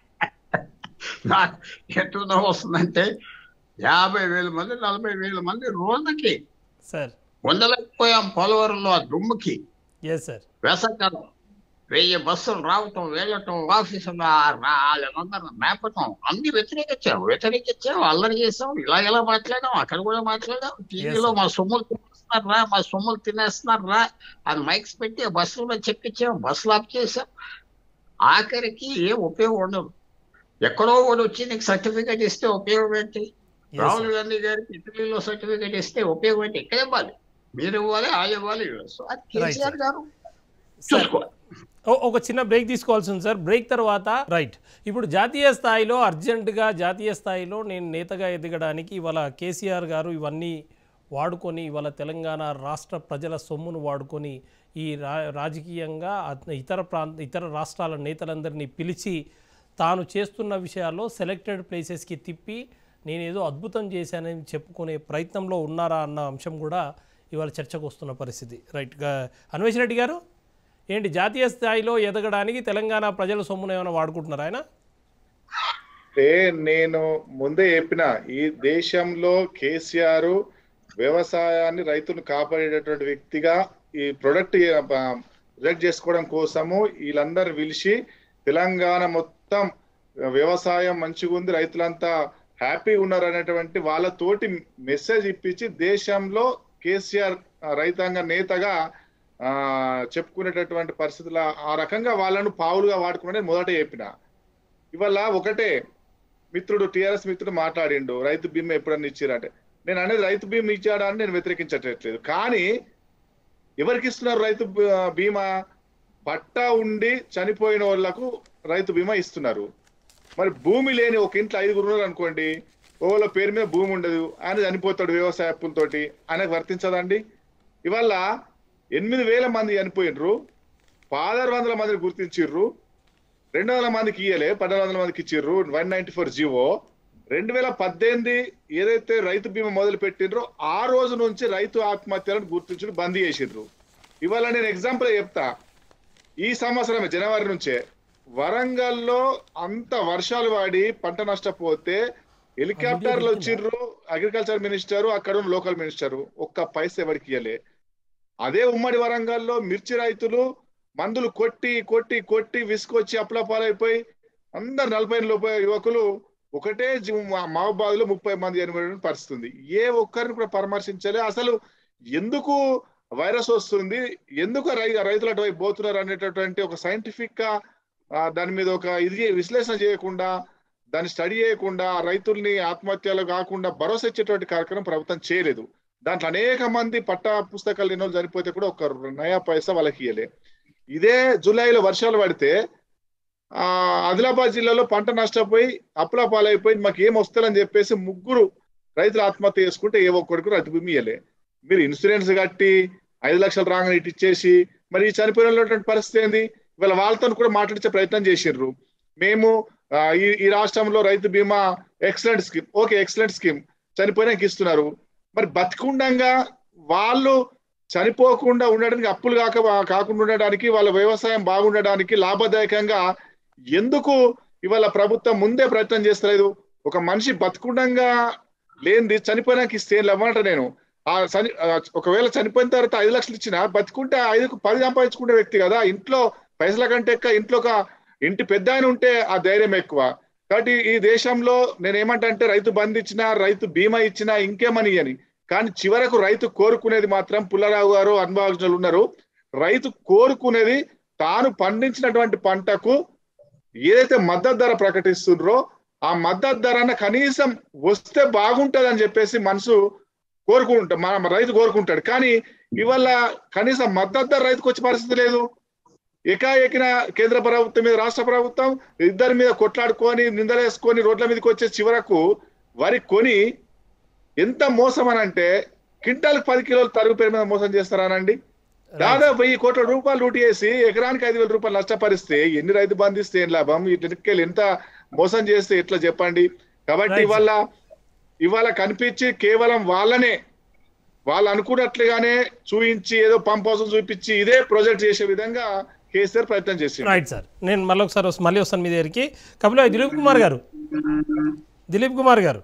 నాకు ఎట్లా వస్తుందంటే 50,000 మంది 40,000 మంది రోజుకి సార్ వందలేకపోయాం పోలవరంలో ఆ దుమ్ముకి. సార్ వేసవకాలం 1000 బస్సులు రావటం వెళ్ళటం ఆఫీసులో వాళ్ళందరూ మేపటం అన్ని వ్యతిరేకించాం, అల్లరి చేసాం, ఇలా మాట్లాడాం, అక్కడ కూడా మాట్లాడాం. టీవీలో మా సొమ్ములు తినేస్తున్నారా, మా సొమ్ములు తినేస్తున్నారా అని మైక్స్ పెట్టి బస్సులో చెప్పించాం, బస్సులు ఆఫ్ చేసాం. ఆఖరికి ఏం ఉపయోగం ఉండదు. ఎక్కడో కూడా వచ్చి నీకు సర్టిఫికేట్ ఇస్తే ఉపయోగం ఏంటి? రాహుల్ గాంధీ గారికి ఇటలీలో సర్టిఫికేట్ ఇస్తే ఉపయోగం ఏంటి? ఎక్కడ ఇవ్వాలి? మీరు ఇవ్వాలి, ఆయన ఇవ్వాలి. సో అది కేసీఆర్ గారు చూసుకోవాలి. ఒక చిన్న బ్రేక్ తీసుకోవాల్సి ఉంది సార్. బ్రేక్ తర్వాత రైట్, ఇప్పుడు జాతీయ స్థాయిలో అర్జెంటుగా జాతీయ స్థాయిలో నేను నేతగా ఎదగడానికి ఇవాళ కేసీఆర్ గారు ఇవన్నీ వాడుకొని ఇవాళ తెలంగాణ రాష్ట్ర ప్రజల సొమ్మును వాడుకొని ఈ రాజకీయంగా ఇతర రాష్ట్రాల నేతలందరినీ పిలిచి తాను చేస్తున్న విషయాల్లో సెలెక్టెడ్ ప్లేసెస్కి తిప్పి నేనేదో అద్భుతం చేశానని చెప్పుకునే ప్రయత్నంలో ఉన్నారా అన్న అంశం కూడా ఇవాళ చర్చకు వస్తున్న పరిస్థితి. రైట్గా అన్వేష్ రెడ్డి గారు, ఏంటి జాతీయ స్థాయిలో ఎదగడానికి తెలంగాణ ప్రజల సొమ్మును ఏమైనా వాడుకుంటున్నారా ఆయన? నేను ముందే చెప్పిన, ఈ దేశంలో కేసీఆర్ వ్యవసాయాన్ని రైతును కాపాడేటటువంటి వ్యక్తిగా ఈ ప్రొడక్ట్ రిజెక్ట్ చేసుకోవడం కోసము వీళ్ళందరూ పిలిచి తెలంగాణ మొత్తం వ్యవసాయం మంచిగా ఉంది, రైతులంతా హ్యాపీ ఉన్నారు అనేటువంటి వాళ్ళతోటి మెసేజ్ ఇప్పించి దేశంలో కేసీఆర్ రైతాంగ నేతగా చెప్పుకునేటటువంటి పరిస్థితుల ఆ రకంగా వాళ్ళను పావులుగా వాడుకునే మొదట చెప్పిన. ఇవాళ ఒకటే మిత్రుడు టిఆర్ఎస్ మిత్రుడు మాట్లాడిండు, రైతు బీమా ఎప్పుడన్నా ఇచ్చారంటే. నేను అనేది రైతు బీమా ఇచ్చాడా అని నేను వ్యతిరేకించట్లేదు. కానీ ఎవరికి ఇస్తున్నారు రైతు బీమా? పట్టా ఉండి చనిపోయిన వాళ్లకు రైతు బీమా ఇస్తున్నారు. మరి భూమి లేని ఒక ఇంట్లో 5 ఉన్నారు అనుకోండి, ఓళ్ళ పేరు మీద భూమి ఉండదు, ఆయన చనిపోతాడు వ్యవసాయ అప్పులతోటి, ఆయనకు వర్తించదండి? ఇవాళ 8,000 మంది చనిపోయినరు, 1600 మందిని గుర్తించిర్రు, 200 మందికి ఇయ్యలే, 1400 మందికి ఇచ్చిర్రు 194 జీవో. 2018 ఏదైతే రైతు బీమా మొదలు పెట్టినరో ఆ రోజు నుంచి రైతు ఆత్మహత్యలను గుర్తించడం బంద్ చేసిండ్రు. ఇవాళ నేను ఎగ్జాంపుల్ చెప్తా. ఈ సంవత్సరమే జనవరి నుంచే వరంగల్లో అంత వర్షాలు వాడి పంట నష్టపోతే హెలికాప్టర్లు వచ్చిర్రు, అగ్రికల్చర్ మినిస్టరు, అక్కడ ఉన్న లోకల్ మినిస్టరు, ఒక్క పైసా ఎవరికి ఇయ్యలే. అదే ఉమ్మడి వరంగల్లో మిర్చి రైతులు మందులు కొట్టి కొట్టి కొట్టి విసుకొచ్చి అప్లపాలైపోయి అందరు 40 యువకులు ఒకటే మహబాద్ లో 30 మంది చనిపోయిన పరిస్థితుంది. ఏ ఒక్కరిని కూడా పరామర్శించలే. అసలు ఎందుకు వైరస్ వస్తుంది, ఎందుకు రైతుల వైపు పోతున్నారు అనేటటువంటి ఒక సైంటిఫిక్ గా దాని మీద ఒక విశ్లేషణ చేయకుండా, దాన్ని స్టడీ చేయకుండా, రైతుల్ని ఆత్మహత్యలు కాకుండా భరోసా ఇచ్చేటువంటి కార్యక్రమం ప్రభుత్వం చేయలేదు. దాంట్లో అనేక మంది పట్టా పుస్తకాలు ఎన్నో చనిపోతే కూడా ఒక నయా పైసా వాళ్ళకి ఇయ్యలే. ఇదే జూలైలో వర్షాలు పడితే ఆదిలాబాద్ జిల్లాలో పంట నష్టపోయి అప్పుల పాలైపోయి మాకు ఏం వస్తుందని చెప్పేసి 3 రైతులు ఆత్మహత్య చేసుకుంటే ఏ ఒక్కడికి రైతు భూమి ఇయ్యలే. మీరు ఇన్సూరెన్స్ కట్టి 5 లక్షలు రాగానే ఇటు ఇచ్చేసి మరి ఈ చనిపోయిన పరిస్థితి ఏంది? ఇవాళ వాళ్ళతో కూడా మాట్లాడించే ప్రయత్నం చేసిర్రు. మేము ఈ రాష్ట్రంలో Rythu Bima excellent scheme, okay excellent scheme, చనిపోయినాక ఇస్తున్నారు. మరి బతికుండంగా వాళ్ళు చనిపోకుండా ఉండడానికి, అప్పులు కాకుండా ఉండడానికి, వాళ్ళ వ్యవసాయం బాగుండడానికి, లాభదాయకంగా ఎందుకు ఇవాళ ప్రభుత్వం ముందే ప్రయత్నం చేస్తలేదు? ఒక మనిషి బతుకుండంగా లేనిది చనిపోయినాక ఇస్తే లేవంట. నేను ఒకవేళ చనిపోయిన తర్వాత 5 లక్షలు ఇచ్చినా బతుకుంటే 5కు 10 సంపాదించుకునే వ్యక్తి కదా. ఇంట్లో పైసల కంటే ఇంట్లో ఒక ఇంటి పెద్ద ఆయన ఉంటే ఆ ధైర్యం ఎక్కువ. కాబట్టి ఈ దేశంలో నేను ఏమంటే రైతు బంధు ఇచ్చినా, రైతు బీమా ఇచ్చినా, ఇంకేమని అని, కానీ చివరకు రైతు కోరుకునేది మాత్రం పుల్లారావు గారు అనుభవజ్ఞులు ఉన్నారు. రైతు కోరుకునేది తాను పండించినటువంటి పంటకు ఏదైతే మద్దతు ధర ప్రకటిస్తుండ్రో ఆ మద్దతు ధర కనీసం వస్తే బాగుంటది అని చెప్పేసి మనసు కోరుకుంటా, మన రైతు కోరుకుంటాడు. కానీ ఇవాళ కనీసం మద్దతు ధర రైతుకు వచ్చే పరిస్థితి లేదు. ఏకాఏకిన కేంద్ర ప్రభుత్వం మీద రాష్ట్ర ప్రభుత్వం ఇద్దరి మీద కొట్లాడుకొని నిందలేసుకొని రోడ్ల మీదకి వచ్చే చివరకు వరి కొని ఎంత మోసం అని అంటే క్వింటాల్కి 10 కిలోలు తరుగు పేరు మీద మోసం చేస్తారానండి. దాదాపు 1000 కోట్ల రూపాయలు లూటి చేసి ఎకరానికి 5,000 రూపాయలు నష్టపరిస్తే ఎన్ని రైతు బంధిస్తే ఏం లాభం? ఇట్లకెళ్ళి ఎంత మోసం చేస్తే ఎట్లా చెప్పండి? కాబట్టి ఇవాళ కనిపించి కేవలం వాళ్ళు అనుకున్నట్లుగానే చూపించి ఏదో పంప్ హౌస్ చూపించి ఇదే ప్రాజెక్ట్ చేసే విధంగా కేసీఆర్ ప్రయత్నం చేసి. రైట్ సార్, నేను మళ్ళీ వస్తాను మీ దగ్గరికి. కపిల దిలీప్ కుమార్ గారు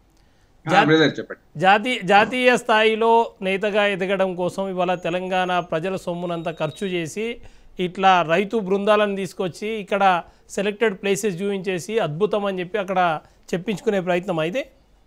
జాతీయ స్థాయిలో నేతగా ఎదగడం కోసం ఇవాళ తెలంగాణ ప్రజల సొమ్మునంతా ఖర్చు చేసి ఇట్లా రైతు బృందాలను తీసుకొచ్చి ఇక్కడ సెలెక్టెడ్ ప్లేసెస్ చూపించేసి అద్భుతం అని చెప్పి అక్కడ చెప్పించుకునే ప్రయత్నం అయితే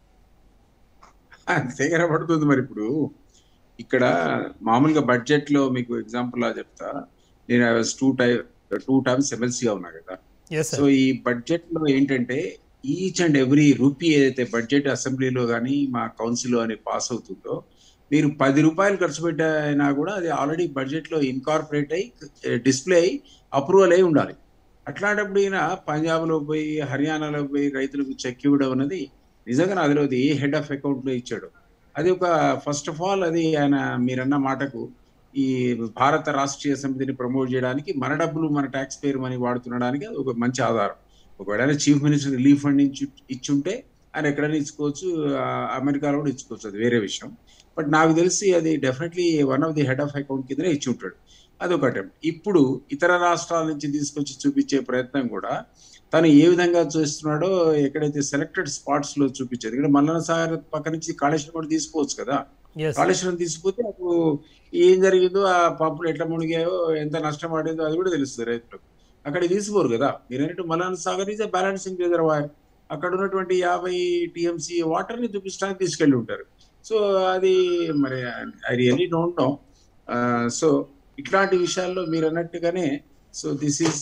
అంతే కనబడుతుంది. మరి ఇప్పుడు ఇక్కడ మామూలుగా బడ్జెట్ లో మీకు ఎగ్జాంపుల్ లా చెప్తా. నేను ఐ వాజ్ టూ టైమ్స్ ఎమ్మెల్సీగా ఉన్నా కదా. సో ఈ బడ్జెట్ లో ఏంటంటే ఈచ్ అండ్ ఎవ్రీ రూపీ ఏదైతే బడ్జెట్ అసెంబ్లీలో కానీ మా కౌన్సిల్లో అని పాస్ అవుతుందో, మీరు 10 రూపాయలు ఖర్చు పెట్టినా కూడా అది ఆల్రెడీ బడ్జెట్ లో ఇన్కార్పొరేట్ అయ్యి డిస్ప్లే అయ్యి అప్రూవల్ అయి ఉండాలి. అట్లాంటప్పుడు ఈయన పంజాబ్ లో పోయి హర్యానాలో పోయి రైతులకు చెక్ ఇవ్వడం అనేది నిజంగా నాకు తెలియదు ఏ హెడ్ ఆఫ్ అకౌంట్ లో ఇచ్చాడు. అది ఒక ఫస్ట్ ఆఫ్ ఆల్ అది ఆయన మీరన్న మాటకు ఈ భారత రాష్ట్రీయ సమితిని ప్రమోట్ చేయడానికి మన డబ్బులు మన ట్యాక్స్ పేర్ మనీ వాడుతుండడానికి అది ఒక మంచి ఆధారం. ఒకవేళ చీఫ్ మినిస్టర్ రిలీఫ్ ఫండ్ ఇచ్చుంటే ఆయన ఎక్కడైనా ఇచ్చుకోవచ్చు, అమెరికాలో కూడా ఇచ్చుకోవచ్చు, అది వేరే విషయం. బట్ నాకు తెలిసి అది definitely one of the head of account కిందనే ఇచ్చి ఉంటాడు. అదొకటి. ఇప్పుడు ఇతర రాష్ట్రాల నుంచి తీసుకొచ్చి చూపించే ప్రయత్నం కూడా తను ఏ విధంగా చేస్తున్నాడో ఎక్కడైతే సెలెక్టెడ్ స్పాట్స్ లో చూపించేది. ఇక్కడ మల్లన్న సాగర్ పక్క నుంచి కాళేశ్వరం కూడా తీసుకోవచ్చు కదా. కాళేశ్వరం తీసుకుపోతే నాకు ఏం జరిగిందో, ఆ పంపులు ఎట్లా మునిగాయో, ఎంత నష్టం పడిందో అది కూడా తెలుస్తుంది రైతులకు. అక్కడ తీసుకోరు కదా. మీరు అన్నట్టు Mallanna Sagar is balancing reservoir. అక్కడ ఉన్నటువంటి 50 TMC వాటర్ ని చూపించడానికి తీసుకెళ్ళి ఉంటారు. సో అది మరి I really don't know. So ఇట్లాంటి విషయాల్లో మీరు అన్నట్టుగానే సో దిస్ ఈజ్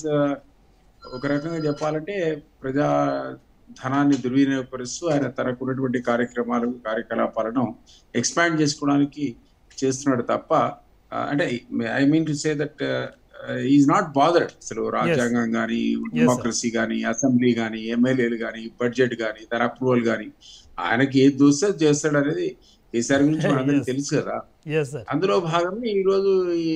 ఒక రకంగా చెప్పాలంటే ప్రజా ధనాన్ని దుర్వినియోగపరుస్తూ ఆయన తనకు ఉన్నటువంటి కార్యకలాపాలను ఎక్స్పాండ్ చేసుకోవడానికి చేస్తున్నాడు తప్ప, అంటే I mean to say that is not bothered. అసలు రాజ్యాంగం కానీ, డెమోక్రసీ కానీ, అసెంబ్లీ కానీ, ఎమ్మెల్యేలు కానీ, బడ్జెట్ కానీ, తన అప్రూవల్ కానీ ఆయనకి ఏది దోస్తే చేస్తాడు అనేది కేసీఆర్ గురించి మనందరికీ తెలుసు కదా. అందులో భాగంగా ఈ రోజు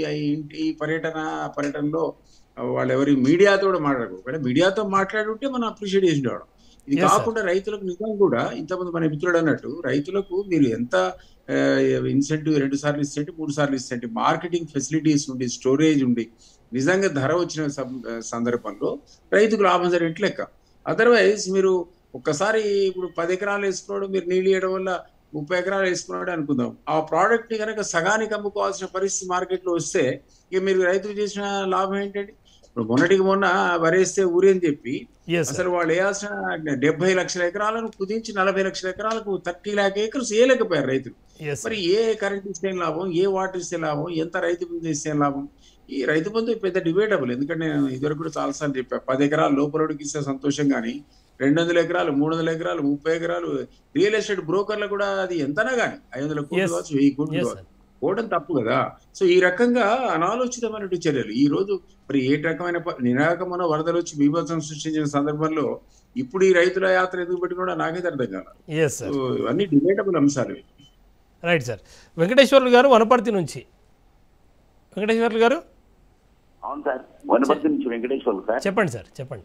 ఈ పర్యటనలో వాళ్ళు ఎవరి మీడియాతో కూడా మాట్లాడరు. మీడియాతో మాట్లాడుంటే మనం అప్రిషియేట్ చేసేవాడు. ఇది కాకుండా రైతులకు నిజంగా కూడా ఇంతమంది మన మిత్రుడు అన్నట్టు రైతులకు మీరు ఎంత ఇన్సెంటివ్ 2 సార్లు ఇస్తే 3 సార్లు ఇస్తే మార్కెటింగ్ ఫెసిలిటీస్ ఉండి, స్టోరేజ్ ఉండి, నిజంగా ధర వచ్చిన సందర్భంలో రైతుకు లాభం జరిగినట్లు లెక్క. అదర్వైజ్ మీరు ఒక్కసారి ఇప్పుడు 10 ఎకరాలు వేసుకున్నాడు, మీరు నీళ్ళు వేయడం వల్ల 30 ఎకరాలు వేసుకున్నాడు అనుకుందాం. ఆ ప్రోడక్ట్ ని కనుక సగానికి అమ్ముకోవాల్సిన పరిస్థితి మార్కెట్ లో వస్తే ఇక మీరు రైతులు చేసిన లాభం ఏంటండి? ఇప్పుడు మొన్నటికి మొన్న వరేస్తే ఊరేని చెప్పి అసలు వాళ్ళు వేయాల్సిన 70 లక్షల ఎకరాలను కుదించి 40 లక్షల ఎకరాలకు 30 lakh acres వేయలేకపోయారు రైతులు. మరి ఏ కరెంట్ ఇస్తే లాభం, ఏ వాటర్ ఇస్తే లాభం, ఎంత రైతు బంధు ఇస్తే లాభం? ఈ రైతు బంధు పెద్ద డిబేటబుల్. ఎందుకంటే నేను ఇదివరకు కూడా చాలాసార్లు చెప్పా, 10 ఎకరాలు లోపలకి ఇస్తే సంతోషం, కానీ 200 ఎకరాలు, 300 ఎకరాలు, 30 ఎకరాలు రియల్ ఎస్టేట్ బ్రోకర్లు కూడా అది ఎంతనా కానీ 500 కోట్లు కావచ్చు, 1000 కోట్లు కావచ్చు, పోవడం తప్పు కదా. సో ఈ రకంగా అనాలోచితమైన చర్యలు ఈ రోజు మరి ఏ రకమైన నిరాకమైన వరదలు వచ్చి బీభత్సం సృష్టించిన సందర్భంలో ఇప్పుడు ఈ రైతుల యాత్ర ఎందుకు పెట్టుకున్నా నాకైతే అర్థం కాదు. ఇవన్నీ డిబేటబుల్ అంశాలు. Right sir. వెంకటేశ్వర్లు గారు వనపర్తి నుంచి. వెంకటేశ్వర్లు గారు. అవును సార్, వనపర్తి నుంచి వెంకటేశ్వర్లు సార్. చెప్పండి సార్, చెప్పండి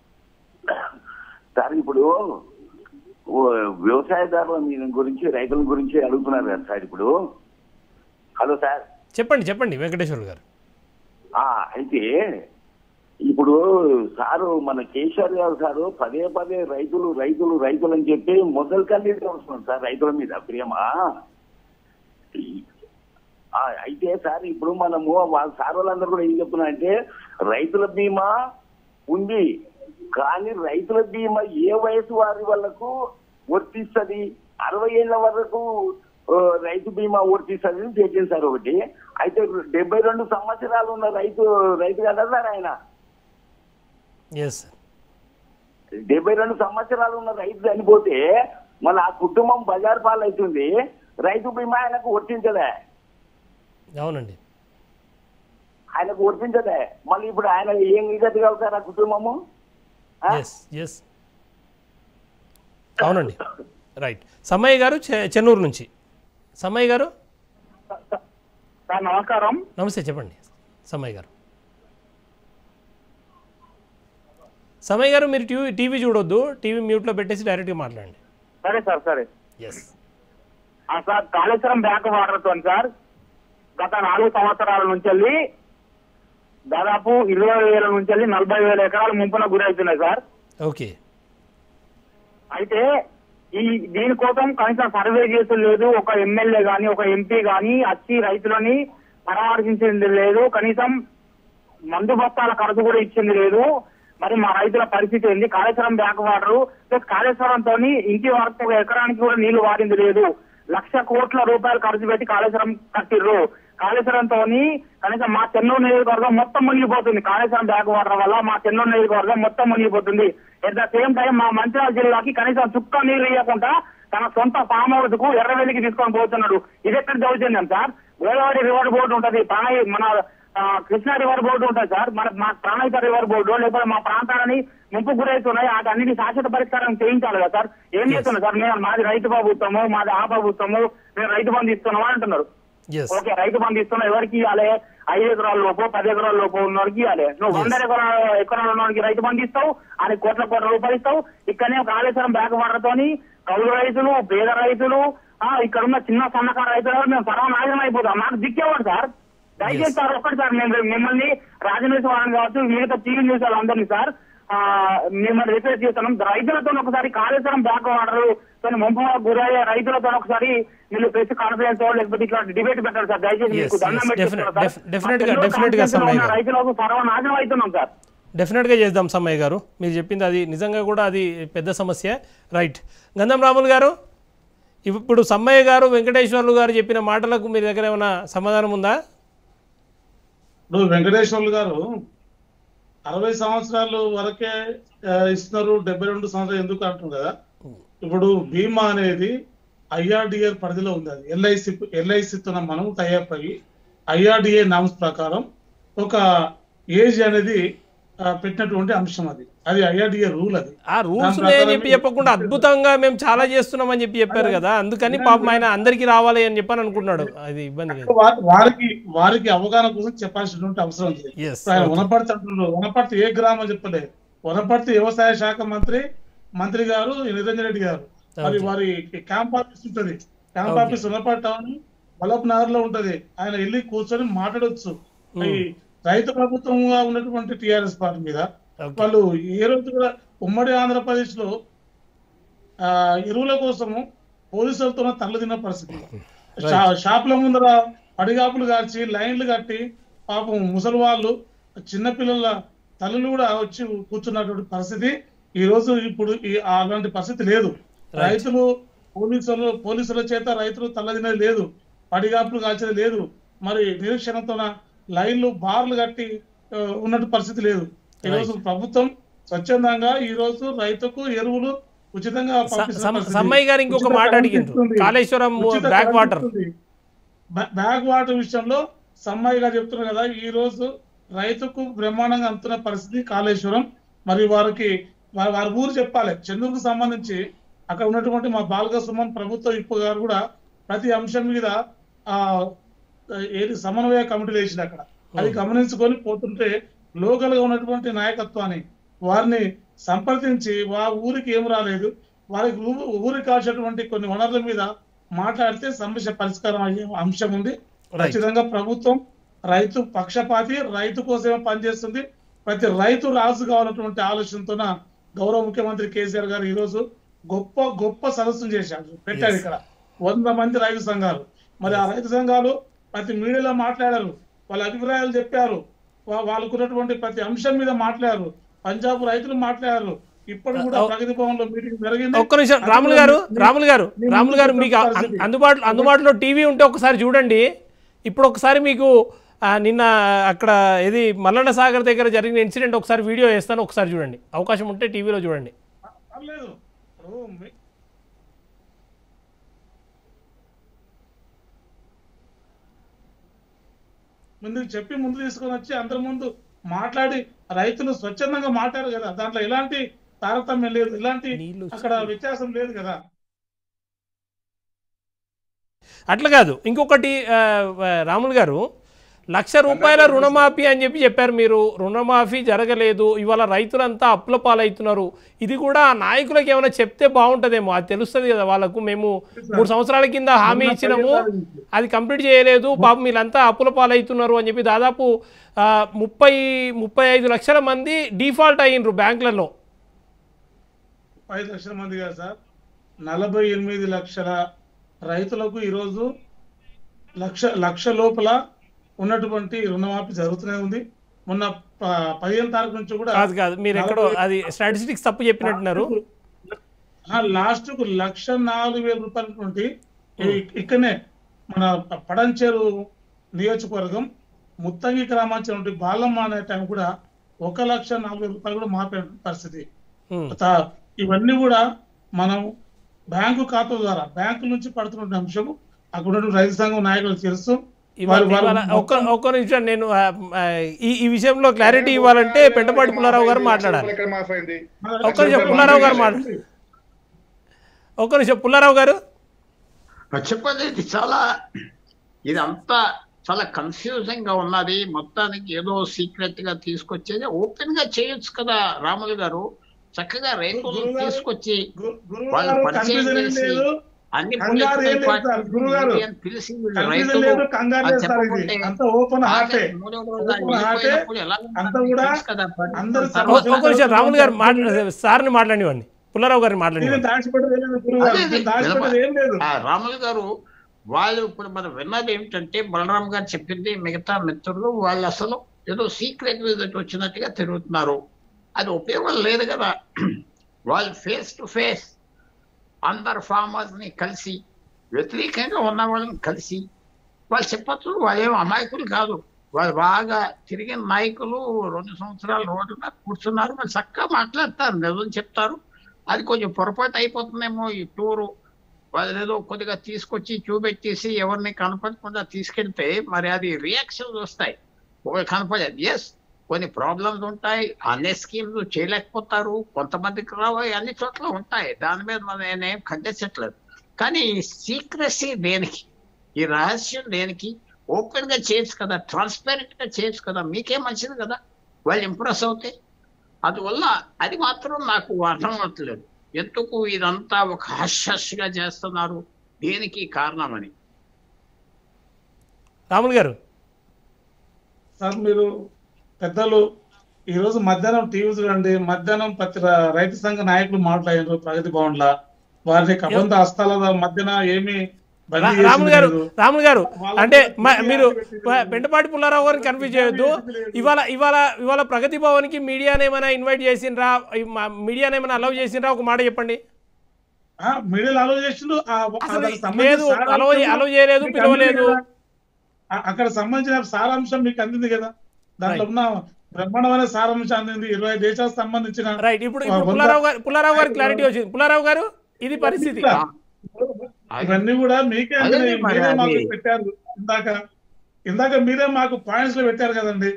సార్. ఇప్పుడు వ్యవసాయదారుల గురించి, రైతుల గురించి అడుగుతున్నారు కదా సార్. ఇప్పుడు హలో సార్, చెప్పండి వెంకటేశ్వర్లు గారు. అయితే ఇప్పుడు సారు మన కేసీఆర్ గారు సారు పదే పదే రైతులు రైతులు రైతులు అని చెప్పి మొదలు కన్నీళ్ళు వస్తున్నాం సార్ రైతుల మీద ప్రేమ. అయితే సార్ ఇప్పుడు మనము సార్ వాళ్ళందరూ కూడా ఏం చెప్తున్నా అంటే రైతుల బీమా ఉంది, కానీ రైతుల బీమా ఏ వయసు వారి వాళ్ళకు వర్తిస్తుంది, 60 ఏళ్ల వరకు రైతు బీమా వర్తిస్తుంది అని చెప్పింది సార్ ఒకటి. అయితే 72 సంవత్సరాలు ఉన్న రైతు కదా సార్ ఆయన. 72 సంవత్సరాలు ఉన్న రైతు చనిపోతే మన ఆ కుటుంబం బజార్ పాలవుతుంది, రైతు బీమా ఆయనకు వర్తించదే. అవునండి, ఆయనకు వర్తించదే. మళ్ళీ ఇప్పుడు ఆయన ఏం గతి కలుగుతారు ఆ కుటుంబము? అవునండి. రైట్. సమ్మయ్య గారు చెన్నూరు నుంచి. సమ్మయ్య గారు నమస్కారం. నమస్తే, చెప్పండి సమ్మయ్య గారు. సమ్మయ్య గారు మీరు టీవీ చూడొద్దు, టీవీ మ్యూట్లో పెట్టేసి డైరెక్ట్గా మాట్లాడండి. సరే సార్, సరే. సార్, కాళేశ్వరం బ్యాక్ వాటర్తో సార్ గత 4 సంవత్సరాల నుంచి వెళ్ళి దాదాపు 20,000 నుంచి వెళ్ళి 40,000 ఎకరాలు ముంపున గురవుతున్నాయి సార్. ఓకే. అయితే దీనికోసం కనీసం సర్వే చేసేది లేదు, ఒక ఎమ్మెల్యే గాని ఒక ఎంపీ గాని వచ్చి రైతులని పరామర్శించేది లేదు, కనీసం మందు బస్తాల ఖర్చు కూడా ఇచ్చింది లేదు. మరి మా రైతుల పరిస్థితి ఏంది? కాళేశ్వరం బ్యాక్ వాటర్ ప్లస్ కాళేశ్వరంతో ఇంటి వరకు ఎకరానికి కూడా నీళ్లు వాడింది లేదు. 1,00,000 కోట్ల రూపాయలు ఖర్చు పెట్టి కాళేశ్వరం కట్టిర్రు. కాళేశ్వరంతో కనీసం మా చెన్నూరు నియోజకవర్గం మొత్తం మునిగిపోతుంది. కాళేశ్వరం బ్యాక్ వాటర్ వల్ల మా చెన్నూరు నియోజకవర్గం మొత్తం మునిగిపోతుంది. ఎట్ ద సేమ్ టైం మా మంచిర్యాల జిల్లాకి కనీసం చుక్క నీళ్లు ఇవ్వకుండా తన సొంత ఫామ్ హౌస్ కు ఎర్రవెల్లికి తీసుకొని పోతున్నాడు. ఇది ఎక్కడ దౌర్జన్యం సార్? గోదావరి రివర్ బోర్డు ఉంటది, మన కృష్ణా రివర్ బోర్డు ఉంటుంది సార్, మా ప్రాణహిత రివర్ బోర్డు, లేకపోతే మా ప్రాంతాలని ముంపు గురవుతున్నాయి, వాటన్నిటి శాశ్వత పరిష్కారం చేయించాలి కదా సార్. ఏం చేస్తున్నారు సార్? మేము మాది రైతు ప్రభుత్వము, మాది ఆ ప్రభుత్వము, మేము రైతు బంధు ఇస్తున్నామా అంటున్నారు. ఓకే, రైతు బంధు ఇస్తున్నాం, ఎవరికి ఇవ్వాలి? 5 ఎకరాల లోపు 10 ఎకరాల లోపు ఉన్నవారికి ఇవ్వాలి. నువ్వు 100 ఎకరాల ఉన్నవారికి రైతు బంధు ఇస్తావు, ఆయనకి కోట్ల రూపాయలు ఇస్తావు. ఇక్కడనే కాళేశ్వరం బ్యాక్ వాటర్తోని కౌలు రైతులు, పేద రైతులు, ఇక్కడ ఉన్న చిన్న సన్నకారు రైతులు మేము సర్వనాశనం అయిపోతాం. నాకు దిక్కేవాడు సార్. దయచేసి సార్ ఒక్కటి సార్, మేము మిమ్మల్ని రాజు న్యూస్ వాళ్ళని కావచ్చు, మిగతా టీవీ న్యూస్ వాళ్ళందరినీ సార్ మిమ్మల్ని రిక్వెస్ట్ చేస్తున్నాం. రైతులతో ఒకసారి కాళేశ్వరం బ్యాక్ వాటర్ ముంపు గురయ్యే రైతులతో ఒకసారి మీరు ప్రెస్ కాన్ఫరెన్స్ లేకపోతే ఇట్లా డిబేట్ పెట్టారు సార్. దయచేసి మీకు దండం పెట్టుకుంటున్నారు. రైతులకు సర్వనాశనం అవుతున్నాం సార్. డెఫినెట్గా చేద్దాం సమ్మయ్య గారు, మీరు చెప్పింది అది నిజంగా కూడా అది పెద్ద సమస్య. రైట్, గంధం రాములు గారు, ఇప్పుడు సమ్మయ్య గారు వెంకటేశ్వర్లు గారు చెప్పిన మాటలకు మీ దగ్గర ఏమైనా సమాధానం ఉందా? ఇప్పుడు వెంకటేశ్వర్లు గారు 60 సంవత్సరాలు వరకే ఇస్తున్నారు, 72 సంవత్సరాలు ఎందుకు అంటున్నారు కదా. ఇప్పుడు బీమా అనేది ఐఆర్డిఏ పరిధిలో ఉంది. అది ఎల్ఐసితో మనం టైఅప్ అయ్యి ఐఆర్డిఏ నామ్స్ ప్రకారం ఒక ఏజ్ అనేది పెట్టినటువంటి అంశం. అది ఐఆర్డిఏ రూల్. అది ఆ రూల్స్ చెప్పి చెప్పకుండా అద్భుతంగా మేము చాలా చేస్తున్నామని చెప్పారు కదా, అందుకని పాపం ఆయన అందరికి రావాలి అని చెప్పని అనుకున్నాడు. అది ఇబ్బంది. వారికి అవగాహన కోసం చెప్పాల్సినటువంటి అవసరం ఉంది. ఆయన వనపర్తి అంటున్నారు, వనపర్తి ఏ గ్రామం చెప్పలేదు. వనపర్తి వ్యవసాయ శాఖ మంత్రి గారు నిరంజన్ రెడ్డి గారు, మరి వారి క్యాంప్ ఆఫీస్ ఉంటది. Camp office Wanaparthy town Vallabh Nagar లో ఉంటది. ఆయన వెళ్ళి కూర్చొని మాట్లాడొచ్చు. రైతు ప్రభుత్వంగా ఉన్నటువంటి టిఆర్ఎస్ పార్టీ మీద వాళ్ళు ఏ రోజు కూడా ఉమ్మడి ఆంధ్రప్రదేశ్ లో ఎరువుల కోసము పోలీసులతో తల్లుదిన్న పరిస్థితి. షాపుల ముందర పడిగాపులు కాల్చి లైన్లు కట్టి పాపం ముసలి వాళ్ళు, చిన్నపిల్లల తల్లులు కూడా వచ్చి కూర్చున్నటువంటి పరిస్థితి ఈ రోజు. ఇప్పుడు అలాంటి పరిస్థితి లేదు. రైతులు పోలీసుల చేత రైతులు తల్లదినది లేదు, పడిగాపులు కాల్చేది లేదు, మరి నిరీక్షణతో లైన్లు బార్లు కట్టి ఉన్నట్టు పరిస్థితి లేదు. ఈ రోజు ప్రభుత్వం స్వచ్ఛందంగా ఈ రోజు రైతుకు ఎరువులు ఉచితంగా సమ్మయ్య గారు ఇంకొక మాట అడిగింది, కాళేశ్వరం బ్యాక్ వాటర్ విషయంలో సమ్మయ్య గారు చెప్తున్నారు కదా, ఈ రోజు రైతుకు బ్రహ్మాండంగా అందుతున్న పరిస్థితి కాళేశ్వరం. మరి వారి ఊరు చెప్పాలి. చెన్నూరుకు సంబంధించి అక్కడ ఉన్నటువంటి మా బాలక సుమన్ ప్రభుత్వ విప్పు గారు కూడా ప్రతి అంశం మీద సమన్వయ కమిటీలు వేసింది అక్కడ. అది గమనించుకొని పోతుంటే లోకల్ గా ఉన్నటువంటి నాయకత్వాన్ని వారిని సంప్రదించి ఊరికి ఏం రాలేదు, వారికి ఊరికి కావాల్సినటువంటి కొన్ని వనరుల మీద మాట్లాడితే సమస్య పరిష్కారం అయ్యే అంశం ఉంది. ఖచ్చితంగా ప్రభుత్వం రైతు పక్షపాతి, రైతు కోసమే పనిచేస్తుంది. ప్రతి రైతు రాజు కావాలన్నటువంటి ఆలోచనతో గౌరవ ముఖ్యమంత్రి కేసీఆర్ గారు ఈ రోజు గొప్ప సదస్సును చేశారు, పెట్టారు. ఇక్కడ 100 మంది రైతు సంఘాలు, మరి ఆ రైతు సంఘాలు ప్రతి మీడియాలో మాట్లాడారు, వాళ్ళ అభిప్రాయాలు చెప్పారు, వాళ్ళకున్నటువంటి ప్రతి అంశం మీద మాట్లాడారు. పంజాబ్ రైతులు మాట్లాడారు. ఇప్పుడు కూడా ప్రగతి భవన్ లో మీటింగ్ జరిగింది. ఒక్క నిమిషం రాములు గారు మీకు అందుబాటులో టీవీ ఉంటే ఒకసారి చూడండి. ఇప్పుడు ఒకసారి మీకు నిన్న అక్కడ ఏది మల్లన్న సాగర్ దగ్గర జరిగిన ఇన్సిడెంట్ ఒకసారి వీడియో వేస్తాను, ఒకసారి చూడండి. అవకాశం ఉంటే టీవీలో చూడండి. ముందు తీసుకొని వచ్చి అందరి ముందు మాట్లాడి రైతులు స్వచ్ఛందంగా మాట్లాడారు కదా, దాంట్లో ఎలాంటి తారతమ్యం లేదు, ఎలాంటి అక్కడ వ్యత్యాసం లేదు కదా. అట్లా కాదు. ఇంకొకటి రాములు గారు, 1,00,000 రూపాయల రుణమాఫీ అని చెప్పారు మీరు. రుణమాఫీ జరగలేదు, ఇవాళ రైతులంతా అప్పుల పాలవుతున్నారు. ఇది కూడా నాయకులకు ఏమైనా చెప్తే బాగుంటుందేమో, అది తెలుస్తుంది కదా వాళ్ళకు. మేము 3 సంవత్సరాల కింద హామీ ఇచ్చినాము, అది కంప్లీట్ చేయలేదు, పాపం వీళ్ళంతా అప్పుల పాలవుతున్నారు అని చెప్పి దాదాపు 35 లక్షల మంది డిఫాల్ట్ అయ్యిండ్రు బ్యాంకులలో. 5 లక్షల మంది కాదు సార్, 48 లక్షల రైతులకు ఈరోజు లక్ష లోపల ఉన్నటువంటి రుణమాఫీ జరుగుతూనే ఉంది. మొన్న 15 తారీఖు నుంచి కూడా కాదు మీరు ఎక్కడో అది స్టాటిస్టిక్స్ తప్పు చెప్పినట్టున్నారు. లాస్ట్ కు 1,04,000 రూపాయల నుండి ఇక్కడనే మన పడంచేరు నియోజకవర్గం ముత్తంగి గ్రామాంచ నుండి బాలమ్మ అనే టైం కూడా 1,40,000 రూపాయలు కూడా మారిపోయిన పరిస్థితి. ఇవన్నీ కూడా మనం బ్యాంకు ఖాతా ద్వారా బ్యాంకు నుంచి పడుతున్న అంశం అక్కడ రైతు సంఘం నాయకులు తెలుసు. ఒక్క నిమిషం నేను ఈ విషయంలో క్లారిటీ ఇవ్వాలంటే పెంటపాటి పుల్లారావు గారు మాట్లాడాలి. ఒక్క నిమిషం పుల్లారావు గారు మాట్లాడాలి. ఒక్క నిమిషం పుల్లారావు గారు చెప్పండి. ఇదంతా చాలా కన్ఫ్యూజింగ్ గా ఉన్నది. మొత్తానికి ఏదో సీక్రెట్ గా తీసుకొచ్చేది ఓపెన్ గా చేయొచ్చు కదా రాములు గారు. చక్కగా రైతులు తీసుకొచ్చి వాళ్ళు పరిచయం చేసి అన్ని పిలిచి రాములు గారు సార్ని మాట్లాడివ్వండి, పుల్లారావు గారిని మాట్లాడి. రాములు గారు వాళ్ళు ఇప్పుడు మనం విన్నది ఏమిటంటే బలరాం గారు చెప్పింది, మిగతా మిత్రులు వాళ్ళు అసలు ఏదో సీక్రెట్ విజిట్ వచ్చినట్టుగా తిరుగుతున్నారు. అది ఉపయోగం లేదు కదా. వాళ్ళు ఫేస్ టు ఫేస్ అందరు ఫార్మర్స్ ని కలిసి వ్యతిరేకంగా ఉన్న వాళ్ళని కలిసి వాళ్ళు చెప్పచ్చు. వాళ్ళేం అమాయకులు కాదు, వాళ్ళు బాగా తిరిగిన నాయకులు. 2 సంవత్సరాలు రోడ్డు మీద కూర్చున్నారు, వాళ్ళు చక్కగా మాట్లాడతారు, నిజం చెప్తారు. అది కొంచెం పొరపాటు అయిపోతుందేమో ఈ టూరు. వాళ్ళు ఏదో కొద్దిగా తీసుకొచ్చి చూపెట్టేసి ఎవరిని కనపడకుండా తీసుకెళ్తే మరి అది రియాక్షన్స్ వస్తాయి. ఒకరు కనపడేది ఎస్ కొన్ని ప్రాబ్లమ్స్ ఉంటాయి, అన్ని స్కీమ్స్ చేయలేకపోతారు, కొంతమందికి రావు, అన్ని చోట్ల ఉంటాయి. దాని మీద నేనేం ఖండించట్లేదు. కానీ సీక్రెసీ దేనికి, ఈ రహస్యం దేనికి? ఓపెన్ గా చేయొచ్చు కదా, ట్రాన్స్పరెంట్ గా చేయొచ్చు కదా, మీకే మంచిది కదా, వాళ్ళు ఇంప్రెస్ అవుతాయి. అందువల్ల అది మాత్రం నాకు అర్థం అవ్వట్లేదు, ఎందుకు ఇదంతా ఒక హష్గా చేస్తున్నారు, దేనికి కారణమని. రాములు గారు సార్, మీరు పెద్దలు ఈరోజు మధ్యాహ్నం టీవీ చూడండి, మధ్యాహ్నం రైతు సంఘ నాయకులు మాట్లాడారు ప్రగతి భవన్ లా. వారిని కబంధ హస్తాల మధ్యన ఏమి రాములు గారు అంటే మీరు పెంటపాటి పుల్లారావు గారిని కన్ఫ్యూజ్ చేయొద్దు. ఇవాళ ప్రగతి భవన్ కి మీడియానేమైనా ఇన్వైట్ చేసిండ్రా, మీడియానేమైనా అలౌ చేసిండ్రా? ఒక మాట చెప్పండి. మీడియాలో అలౌ చేసిండు, అలౌ చేయలేదు, పిలవలేదు. అక్కడ సంబంధించిన సారాంశం మీకు అందింది కదా, దాంట్లో ఉన్న బ్రహ్మాండమైన సారాంశం అందింది. 20 దేశాలకు సంబంధించిన రైట్. ఇప్పుడు పుల్లారావు గారు క్లారిటీ వచ్చింది. పుల్లారావు గారు ఇది పరిస్థితి, ఇవన్నీ కూడా మీకే మీరే మాకు పెట్టారు. ఇందాక మీరే మాకు పాయింట్స్ లో పెట్టారు కదండి.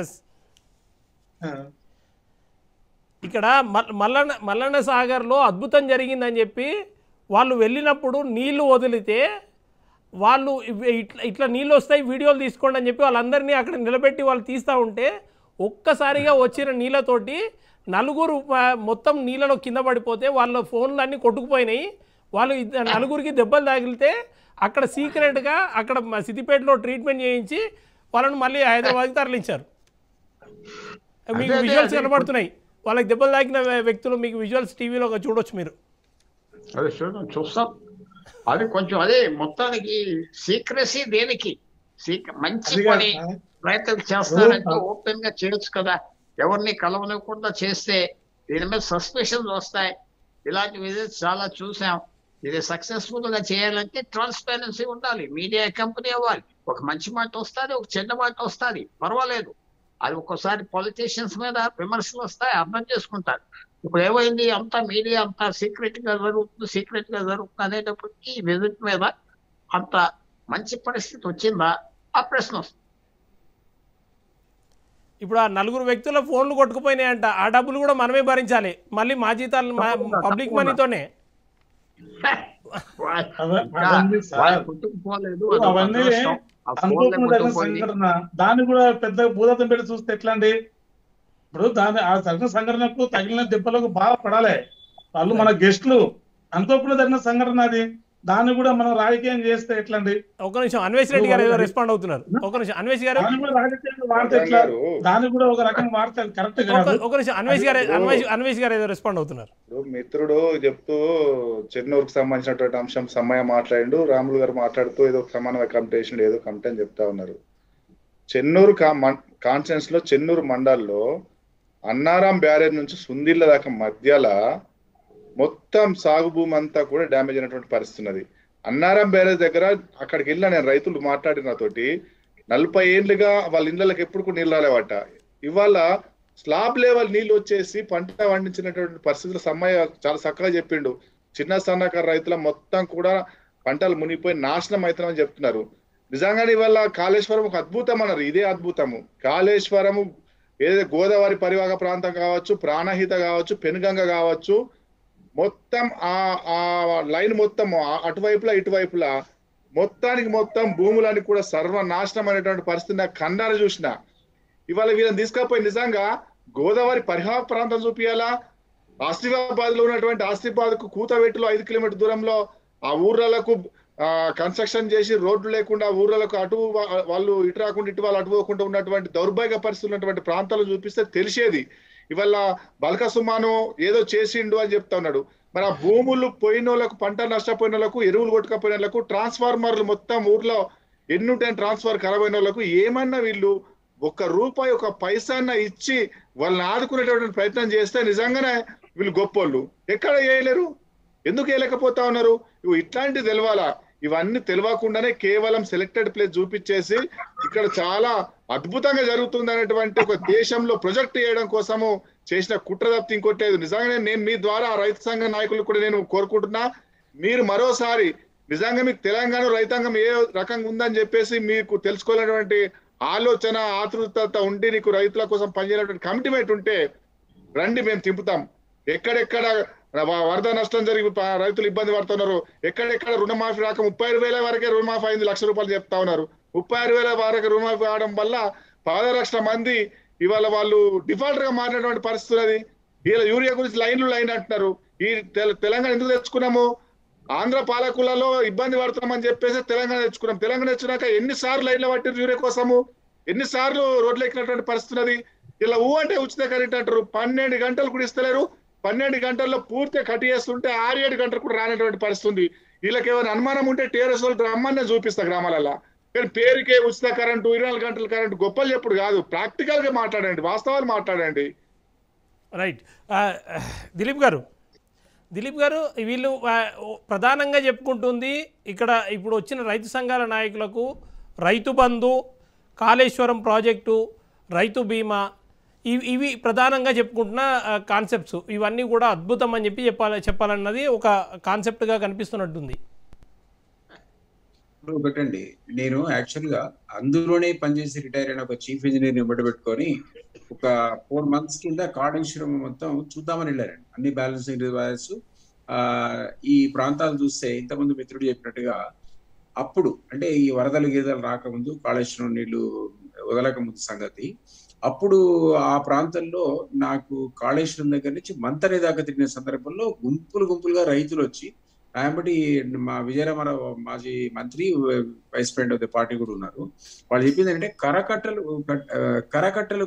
ఇక్కడ మల్లన్న సాగర్ లో అద్భుతం జరిగిందని చెప్పి వాళ్ళు వెళ్ళినప్పుడు నీళ్లు వదిలితే వాళ్ళు ఇట్లా నీళ్ళు వస్తాయి వీడియోలు తీసుకోండి అని చెప్పి వాళ్ళందరినీ అక్కడ నిలబెట్టి వాళ్ళు తీస్తూ ఉంటే ఒక్కసారిగా వచ్చిన నీళ్ళతోటి నలుగురు మొత్తం నీళ్ళలో కింద పడిపోతే వాళ్ళ ఫోన్లు అన్నీ కొట్టుకుపోయినాయి. వాళ్ళు నలుగురికి దెబ్బలు తగిలితే అక్కడ సీక్రెట్గా అక్కడ సిద్దిపేటలో ట్రీట్మెంట్ చేయించి వాళ్ళని మళ్ళీ హైదరాబాద్కి తరలించారు. మీకు విజువల్స్ కనబడుతున్నాయి, వాళ్ళకి దెబ్బలు తాకిన వ్యక్తులు మీకు విజువల్స్ టీవీలో చూడొచ్చు మీరు. అదే చూస్తాం. అది కొంచెం అదే మొత్తానికి సీక్రెసీ దేనికి? మంచి పని రైతులు చేస్తారంటే ఓపెన్ గా చేయొచ్చు కదా. ఎవరిని కలవనివ్వకుండా చేస్తే దీని మీద సస్పెషన్స్ వస్తాయి. ఇలాంటి విజిట్స్ చాలా చూసాం. ఇది సక్సెస్ఫుల్ గా చేయాలంటే ట్రాన్స్పరెన్సీ ఉండాలి, మీడియా కంపెనీ అవ్వాలి. ఒక మంచి మాట వస్తుంది, ఒక చెడ్డ మాట వస్తుంది, పర్వాలేదు. అది ఒక్కోసారి పొలిటీషియన్స్ మీద విమర్శలు వస్తాయి, అర్థం చేసుకుంటారు. ఇప్పుడు ఏమైంది, అంతా మీడియా అంతా సీక్రెట్ గా జరుగుతుంది అనేటప్పటికీ విజిట్ మీద అంత మంచి పరిస్థితి వచ్చిందా ఆ ప్రశ్న వస్తుంది. ఇప్పుడు ఆ నలుగురు వ్యక్తుల ఫోన్లు కొట్టుకుపోయినాయంట, ఆ డబ్బులు కూడా మనమే భరించాలి, మళ్ళీ మా జీతాలు పబ్లిక్ మనీతోనే. దాన్ని కూడా పెద్ద భూతత్వం పెట్టి చూస్తే ఎట్లా అండి? ఇప్పుడు ఆ జరిగిన సంఘటనకు తగిలిన దెబ్బలకు బాగా పడాలి వాళ్ళు, మన గెస్టులు అనుకోకుండా జరిగిన సంఘటన అది. దాన్ని కూడా మనం రాజకీయం చేస్తే ఎట్లండి? ఒక నిమిషం, అన్వేష్ రెడ్డి గారు ఏదో రెస్పాండ్ అవుతున్నారు. ఒక నిమిషం అన్వేష్ గారు, వార్త ఎట్లా, దాన్ని కూడా ఒక రకం వార్త కరెక్ట్ కాదు. ఒక నిమిషం అన్వేష్ గారు ఏదో రెస్పాండ్ అవుతున్నారు. మిత్రుడు చెప్తూ చెన్నూరుకు సంబంధించినటువంటి అంశం సమయం మాట్లాడిండు, రాములు గారు మాట్లాడుతూ ఏదో సమన్వయ కమిటీ వేసిండు, ఏదో కమిటీ అని చెప్తా ఉన్నారు. చెన్నూరు కాన్స్టిట్యూన్స్ లో చెన్నూరు మండల్లో అన్నారం బ్యారేజ్ నుంచి సుందిళ్ళ దాకా మధ్యలో మొత్తం సాగు భూమి అంతా కూడా డ్యామేజ్ అయినటువంటి పరిస్థితి ఉన్నది. అన్నారం బ్యారేజ్ దగ్గర అక్కడికి వెళ్ళిన నేను రైతులు మాట్లాడిన నాతోటి 40 ఏళ్ళుగా వాళ్ళ ఇళ్ళకి ఎప్పుడు కూడా నీళ్ళు రాలేవట. ఇవాళ స్లాబ్ లెవెల్ నీళ్ళు వచ్చేసి పంట పండించినటువంటి పరిస్థితులు సమ్మయ్య చాలా చక్కగా చెప్పిండు. చిన్న సన్నకారు రైతుల మొత్తం కూడా పంటలు మునిగిపోయి నాశనం అవుతామని చెప్తున్నారు. నిజంగానే ఇవాళ కాళేశ్వరం ఒక అద్భుతం అన్నారు. ఇదే అద్భుతము. కాళేశ్వరము ఏదైతే గోదావరి పరివాహక ప్రాంతం కావచ్చు, ప్రాణహిత కావచ్చు, పెనుగంగ కావచ్చు, మొత్తం ఆ లైన్ మొత్తం అటువైపులా ఇటువైపులా మొత్తానికి మొత్తం భూములని కూడా సర్వనాశనం అనేటువంటి పరిస్థితి నాకు కన్నారా చూసిన. ఇవాళ వీళ్ళని తీసుకపోయి నిజంగా గోదావరి పరివాహక ప్రాంతం చూపియాలా, ఆసిఫాబాద్ లో ఉన్నటువంటి ఆసిఫాబాద్ కు కూతవెట్టులో 5 కిలోమీటర్ దూరంలో ఆ ఊర్లకు కన్స్ట్రక్షన్ చేసి రోడ్లు లేకుండా ఊర్లకు అటు వాళ్ళు ఇటు రాకుండా ఇటు వాళ్ళు అటు పోకుండా ఉన్నటువంటి దౌర్భాగ్య పరిస్థితులు ఉన్నటువంటి ప్రాంతాలు చూపిస్తే తెలిసేది. ఇవాళ బల్క సుమాను ఏదో చేసిండు అని చెప్తా ఉన్నాడు. మరి ఆ భూములు పోయిన వాళ్ళకు, పంట నష్టపోయిన వాళ్ళకు, ఎరువులు కొట్టుకపోయిన వాళ్ళకు, ట్రాన్స్ఫార్మర్లు మొత్తం ఊర్లో ఎన్ని ఉంటాయని ట్రాన్స్ఫర్ ఖరాబ్ అయిన వాళ్ళకు ఏమన్నా వీళ్ళు ₹1 ఒక పైసాన్న ఇచ్చి వాళ్ళని ఆదుకునేటటువంటి ప్రయత్నం చేస్తే నిజంగానే వీళ్ళు గొప్పోళ్ళు. ఎక్కడ చేయలేరు, ఎందుకు వేయలేకపోతా ఉన్నారు? ఇట్లాంటివి తెలవాలా. ఇవన్నీ తెలియకుండానే కేవలం సెలెక్టెడ్ ప్లేస్ చూపించేసి ఇక్కడ చాలా అద్భుతంగా జరుగుతుంది అనేటువంటి ఒక దేశంలో ప్రొజెక్ట్ చేయడం కోసము చేసిన కుట్ర తప్పితే ఇంకోట్లేదు. నిజంగానే నేను మీ ద్వారా రైతు సంఘ నాయకులు కూడా నేను కోరుకుంటున్నా, మీరు మరోసారి నిజంగా మీకు తెలంగాణ రైతాంగం ఏ రకంగా ఉందని చెప్పేసి మీకు తెలుసుకోవాలనేటువంటి ఆలోచన, ఆతృత ఉండి నీకు రైతుల కోసం పనిచేయనటువంటి కమిట్మెంట్ ఉంటే రండి, మేము తింపుతాం. ఎక్కడెక్కడ వరద నష్టం జరిగి రైతులు ఇబ్బంది పడుతున్నారు, ఎక్కడెక్కడ రుణమాఫీ రాక 36,000 వరకే రుణమాఫీ అయింది, ₹1,00,000 చెప్తా ఉన్నారు. 36,000 వరకు రుణమాఫీ కావడం వల్ల 10 మంది ఇవాళ వాళ్ళు డిఫాల్టర్ గా మారినటువంటి పరిస్థితి ఉన్నది. ఇలా యూరియా గురించి లైన్ అంటున్నారు. ఈ తెలంగాణ ఎందుకు తెచ్చుకున్నాము? ఆంధ్ర పాలకులలో ఇబ్బంది పడుతున్నామని చెప్పేసి తెలంగాణ తెచ్చుకున్నాం. తెలంగాణ తెచ్చుకున్నాక ఎన్నిసార్లు లైన్లో పట్టారు యూరియా కోసము, ఎన్నిసార్లు రోడ్లు ఎక్కినటువంటి పరిస్థితి ఉన్నది. ఇలా అంటే ఉచిత కరెంట్ అంటారు, 12 గంటలు కూడా ఇస్తలేరు. 12 గంటల్లో పూర్తిగా కట్టి చేస్తుంటే 6-7 గంటలు కూడా రానటువంటి పరిస్థితి ఉంది. వీళ్ళకి ఏమైనా అనుమానం ఉంటే టీఆర్ఎస్ వాళ్ళు రమ్మని చూపిస్తా గ్రామాలలో. కానీ పేరుకే ఉచిత కరెంటు, 24 గంటల కరెంటు గొప్పలు చెప్పుడు కాదు, ప్రాక్టికల్ గా మాట్లాడండి, వాస్తవాలు మాట్లాడండి. రైట్. దిలీప్ గారు వీళ్ళు ప్రధానంగా చెప్పుకుంటుంది ఇక్కడ ఇప్పుడు వచ్చిన రైతు సంఘాల నాయకులకు రైతు బంధు, కాళేశ్వరం ప్రాజెక్టు, రైతు బీమా, ఇవి ప్రధానంగా చెప్పుకుంటున్న కాన్సెప్ట్స్. ఇవన్నీ కూడా అద్భుతం అని చెప్పాలన్నది ఒక కాన్సెప్ట్గా కనిపిస్తున్నట్టుంది. ఒకటండి, నేను యాక్చువల్గా అందులోనే పనిచేసి రిటైర్ అయిన ఒక చీఫ్ ఇంజనీర్ని పెట్టుకొని ఒక 4 months కింద కాళేశ్వరం మొత్తం చూద్దామని వెళ్ళారండి. అన్ని బ్యాలెన్సింగ్ రిజర్వాయర్స్ ఈ ప్రాంతాలు చూస్తే ఇంతకుముందు మిత్రుడు చెప్పినట్టుగా అప్పుడు అంటే ఈ వరదలు గీదలు రాకముందు, కాళేశ్వరం నీళ్లు వదలక ముందు సంగతి, అప్పుడు ఆ ప్రాంతంలో నాకు కాళేశ్వరం దగ్గర నుంచి మంతనే దాకా తిరిగిన సందర్భంలో గుంపులుగా రైతులు వచ్చి ఆయనబట్టి మా విజయరామారావు మాజీ మంత్రి, vice president of the party కూడా ఉన్నారు. వాళ్ళు చెప్పింది ఏంటంటే కరకట్టలు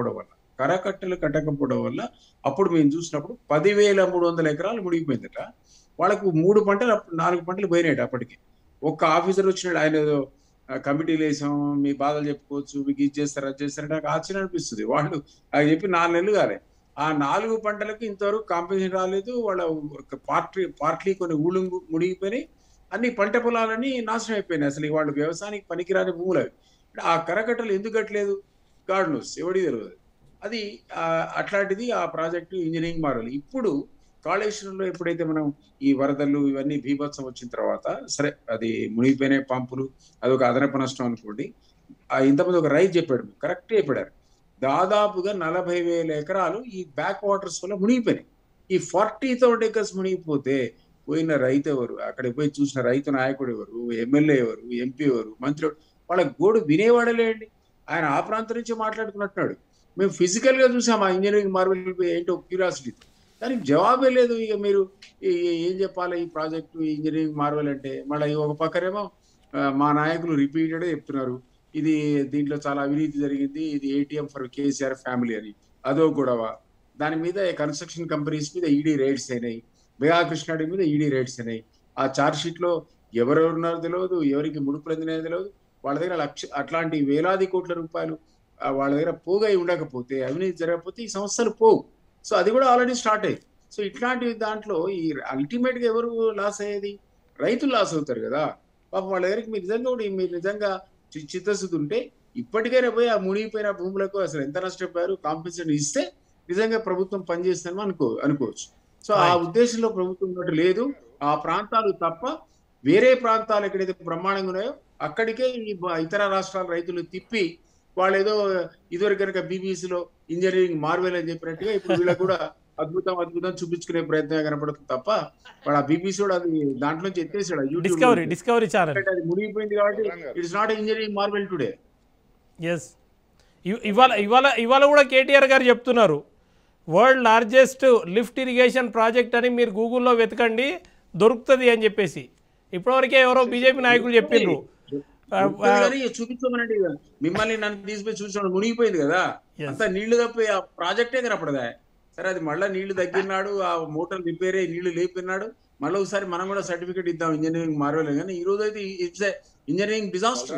కట్టకపోవడం వల్ల అప్పుడు మేము చూసినప్పుడు 10,300 ఎకరాలు మునిగిపోయిందట. వాళ్ళకు 3 పంటలు 4 పంటలు పోయినాయట. అప్పటికి ఒక్క ఆఫీసర్ వచ్చినాడు, ఆయన ఏదో కమిటీలు వేసాం, మీ బాధలు చెప్పుకోవచ్చు, మీకు ఇది చేస్తారు అది చేస్తారంటే నాకు ఆశ్చర్యం అనిపిస్తుంది. వాళ్ళు అది చెప్పి 4 నెలలు కాలే, ఆ 4 పంటలకు ఇంతవరకు కాంపెన్సేషన్ రాలేదు. వాళ్ళ పార్ట్లీ కొన్ని ఊళ్ళు మునిగిపోయినాయి, అన్ని పంట పొలాలని నాశనం అయిపోయినాయి. అసలు వాళ్ళు వ్యవసాయానికి పనికిరాని భూములు అవి. ఆ కరకట్టలు ఎందుకు కట్టలేదు గాడ్ నోస్, ఎవడికి తెలియదు. అది అట్లాంటిది ఆ ప్రాజెక్టు ఇంజనీరింగ్ మారాలి. ఇప్పుడు కాళేశ్వరంలో ఎప్పుడైతే మనం ఈ వరదలు ఇవన్నీ బీభత్సం వచ్చిన తర్వాత, సరే అది మునిగిపోయిన పంపులు అదొక అదనపు నష్టం అనుకోండి. ఇంతమంది ఒక రైతు చెప్పాడు, కరెక్ట్ చెప్పాడు, దాదాపుగా 40,000 ఎకరాలు ఈ బ్యాక్ వాటర్స్ వల్ల మునిగిపోయినాయి. ఈ 40,000 acres మునిగిపోతే పోయిన రైతు ఎవరు, అక్కడికి పోయి చూసిన రైతు నాయకుడు ఎవరు, ఎమ్మెల్యే ఎవరు, ఎంపీ ఎవరు, మంత్రి ఎవరు, వాళ్ళ గోడు వినేవాడలేండి. ఆయన ఆ ప్రాంతం నుంచి మాట్లాడుకున్నట్టున్నాడు. మేము ఫిజికల్ గా చూసాం ఆ ఇంజనీరింగ్ మార్వెల్ ఏంటో క్యూరియాసిటీ, దానికి జవాబే లేదు. ఇక మీరు ఏం చెప్పాలి ఈ ప్రాజెక్టు ఇంజనీరింగ్ మార్వెల్ అంటే? మళ్ళీ ఒక పక్కనేమో మా నాయకులు రిపీటెడ్ చెప్తున్నారు ఇది దీంట్లో చాలా అవినీతి జరిగింది, ఇది ATM ఫర్ కేసీఆర్ ఫ్యామిలీ అని, అదో గొడవ. దాని మీద కన్స్ట్రక్షన్ కంపెనీస్ మీద ఈడీ రైడ్స్ అయినాయి, మెగా కృష్ణాడి మీద ఈడీ రైడ్స్ అయినాయి. ఆ ఛార్జ్ షీట్ లో ఎవరెవరున్నారో తెలియదు, ఎవరికి ముడుపులు అందినాయో తెలియదు. వాళ్ళ దగ్గర అట్లాంటి వేలాది కోట్ల రూపాయలు వాళ్ళ దగ్గర పోగై ఉండకపోతే, అవినీతి జరగకపోతే ఈ సంస్థలు పోవు. సో అది కూడా ఆల్రెడీ స్టార్ట్ అయ్యింది. సో ఇట్లాంటి దాంట్లో ఈ అల్టిమేట్గా ఎవరు లాస్ అయ్యేది? రైతులు లాస్ అవుతారు కదా. పాపం వాళ్ళ దగ్గరికి మీరు నిజంగా చిత్తశుద్ధి ఉంటే ఇప్పటికైనా పోయి ఆ మునిగిపోయిన భూములకు అసలు ఎంత నష్టపోయారు కాంపెన్సేషన్ ఇస్తే నిజంగా ప్రభుత్వం పనిచేస్తుందని అనుకోవచ్చు. సో ఆ ఉద్దేశంలో ప్రభుత్వం ఉన్నట్టు లేదు. ఆ ప్రాంతాలు తప్ప వేరే ప్రాంతాలు ఎక్కడైతే బ్రహ్మాండంగా ఉన్నాయో అక్కడికే ఈ ఇతర రాష్ట్రాల రైతులు తిప్పి వాళ్ళు ఏదో ఇదివరకు కనుక బీబీసీలో ఇంజనీరింగ్ మార్వెల్ అని చెప్పినట్టుగా ఇప్పుడు వీళ్ళకి కూడా అద్భుతం చూపించుకునే ప్రయత్నం కనపడుతుంది తప్ప వాడు ఆ బీబీసీ కూడా అది దాంట్లోంచి ఎత్తేసాడు. డిస్కవరీ ఛానల్ అది మునిగిపోయింది కాబట్టి it's not engineering marvel today. Yes, ఇవాళ కూడా కేటీఆర్ గారు చెప్తున్నారు world largest lift irrigation project అని మీరు గూగుల్లో వెతకండి దొరుకుతుంది అని చెప్పేసి ఇప్పటివరకే ఎవరో బీజేపీ నాయకులు చెప్పిండ్రు. చూపించమనండి, మిమ్మల్ని నన్ను తీసిపోయి చూసాడు మునిగిపోయింది కదా, అంతా నీళ్లు తప్పి ఆ ప్రాజెక్టే కనపడదా. సరే అది మళ్ళీ నీళ్లు తగ్గినాడు, ఆ మోటార్ రిపేర్ అయ్యి నీళ్లు లేపినాడు, మళ్ళీ ఒకసారి మనం కూడా సర్టిఫికేట్ ఇద్దాం ఇంజనీరింగ్ మార్వెల్. కానీ ఈ రోజు అయితే ఇట్స్ ఇంజనీరింగ్ డిజాస్టర్.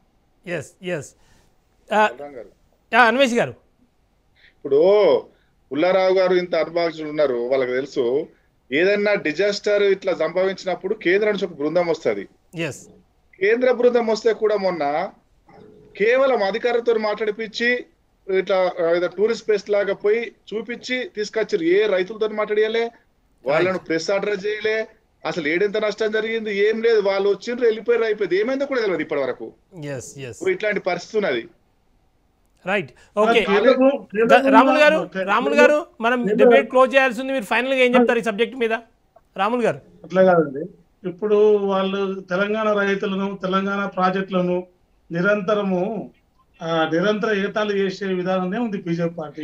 అన్వేష్ గారు, ఇప్పుడు పుల్లారావు గారు ఇంత అనుభవజ్ఞులు ఉన్నారు, వాళ్ళకి తెలుసు ఏదన్నా డిజాస్టర్ ఇట్లా సంభవించినప్పుడు కేంద్రం నుంచి ఒక బృందం వస్తుంది. కేంద్ర బృందం వస్తే కూడా మొన్న కేవలం అధికారులతో మాట్లాడిపించి ఇట్లా టూరిస్ట్ ప్లేస్ లాగా పోయి చూపించి తీసుకొచ్చారు. ఏ రైతులతో మాట్లాడియలే, వాళ్ళను ప్రెస్ అడ్రస్ చేయలే, అసలు ఏడెంత నష్టం జరిగింది ఏం లేదు. వాళ్ళు వచ్చిండ్రు వెళ్ళిపోయారు, అయిపోయింది, ఏమైందో కూడా తెలియదు ఇప్పటి వరకు. ఇట్లాంటి పరిస్థితి ఉన్నది. Right, okay. రాముల్ గారు మనం డిబేట్ క్లోజ్ చేయాల్సింది, మీరు ఫైనల్ గా ఏం చెప్తారు ఈ సబ్జెక్ట్ మీద? రాముల్ గారు, అట్లా కాదండి, ఇప్పుడు వాళ్ళు తెలంగాణ రైతులను తెలంగాణ ప్రాజెక్టులను నిరంతర ఎగతాళి చేసే విధానమే ఉంది బీజేపీ పార్టీ.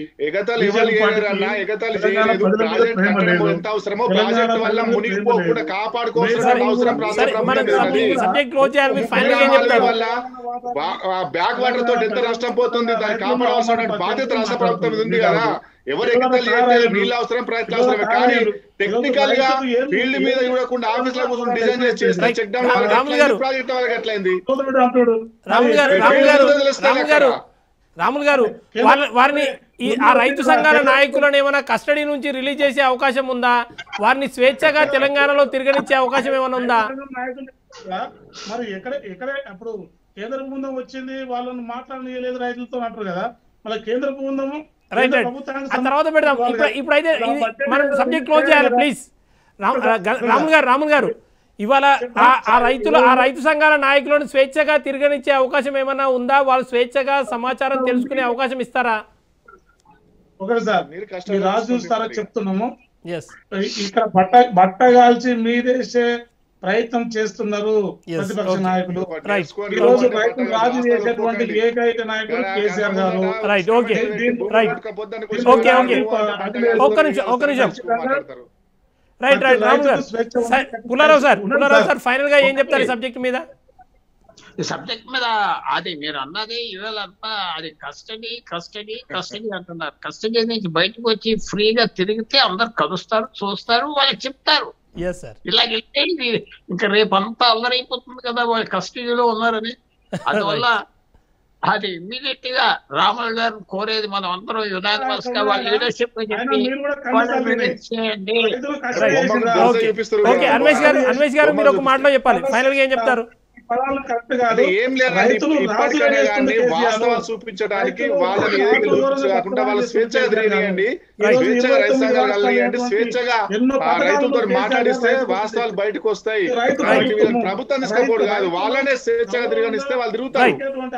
బ్యాక్ వాటర్ తోటి ఎంత నష్టం పోతుంది, దాన్ని కాపాడాల్సిన బాధ్యత రాష్ట్ర ప్రభుత్వం మీద ఉంది కదా. ఎవరు ఎగతాళి చేయలేదు, నీళ్ళు అవసరం, ప్రయత్నం అవసరమే, కానీ టెక్నికల్ గా ఫీల్డ్ మీద చూడకుండా ఆఫీస్ లో కూర్చొని డిజైన్ చేసి చెక్ డౌన్ ప్రాజెక్ట్ వాళ్ళకి ఎట్లయింది? రాముల్ గారు, వారిని ఆ రైతు సంఘాల నాయకులను ఏమైనా కస్టడీ నుంచి రిలీజ్ చేసే అవకాశం ఉందా? వారిని స్వేచ్ఛగా తెలంగాణలో తిరగనిచ్చే అవకాశం ఏమైనా ఉందా? మరి ఎక్కడే అప్పుడు కేంద్ర బృందం వచ్చింది, వాళ్ళని మాట్లాడలేదు రైతులతో అంటారు కదా, మళ్ళీ కేంద్ర బృందము రైట్ తర్వాత పెడదాం. ఇప్పుడైతే మనం సబ్జెక్ట్ క్లోజ్ చేయాలి ప్లీజ్. రాముల్ గారు, ఇవాళ ఆ రైతు సంఘాల నాయకులను స్వేచ్ఛగా తిరగనిచ్చే అవకాశం ఏమన్నా ఉందా? వాళ్ళు స్వేచ్ఛగా సమాచారం తెలుసుకునే అవకాశం ఇస్తారా? ఒకటి సార్, రాజ్ న్యూస్ ద్వారా చెప్తున్నాము, ఇక్కడ బట్టగాల్చి మీదేసే ప్రయత్నం చేస్తున్నారు ప్రతిపక్ష నాయకులు. ఈ రోజు రైతులు రాజు చేసేటువంటి ఏకైక నాయకుడు కేసీఆర్ గారు. రైట్, పుల్లారావు సార్ ఫైనల్ గా ఏం చెప్తారు ఈ సబ్జెక్ట్ మీద? ఈ సబ్జెక్ట్ మీద అది మీరు అన్నది ఇవాళ అది కస్టడీ అంటున్నారు. కస్టడీ నుంచి బయటకు వచ్చి ఫ్రీగా తిరిగితే అందరు కలుస్తారు, చూస్తారు, వాళ్ళకి చెప్తారు. ఇలాగ వెళ్తే ఇది ఇంకా రేపు అంతా అల్లరైపోతుంది కదా వాళ్ళు కస్టడీలో ఉన్నారని. అందువల్ల అది ఇమ్మీడియట్ గా రాములు గారు కోరేది మనం అందరం యునానిమస్ గా వాళ్ళ లీడర్షిప్ చేయండి. అన్వేష్ గారు మీరు ఒక మాటలో చెప్పాలి, ఫైనల్ గా ఏం చెప్తారు? ఏం లేదండి, ఇప్పటికైనా కానీ వాస్తవాలు చూపించడానికి వాళ్ళని కాకుండా వాళ్ళు స్వేచ్ఛగా తిరిగియండి, స్వేచ్ఛగా రైతు సంఘాలు కలియండి, స్వేచ్ఛగా రైతులతో మాట్లాడిస్తే వాస్తవాలు బయటకు వస్తాయి. ప్రభుత్వం తీసుకోకూడదు కాదు, వాళ్ళనే స్వేచ్ఛగా తిరగనిస్తే వాళ్ళు తిరుగుతారు.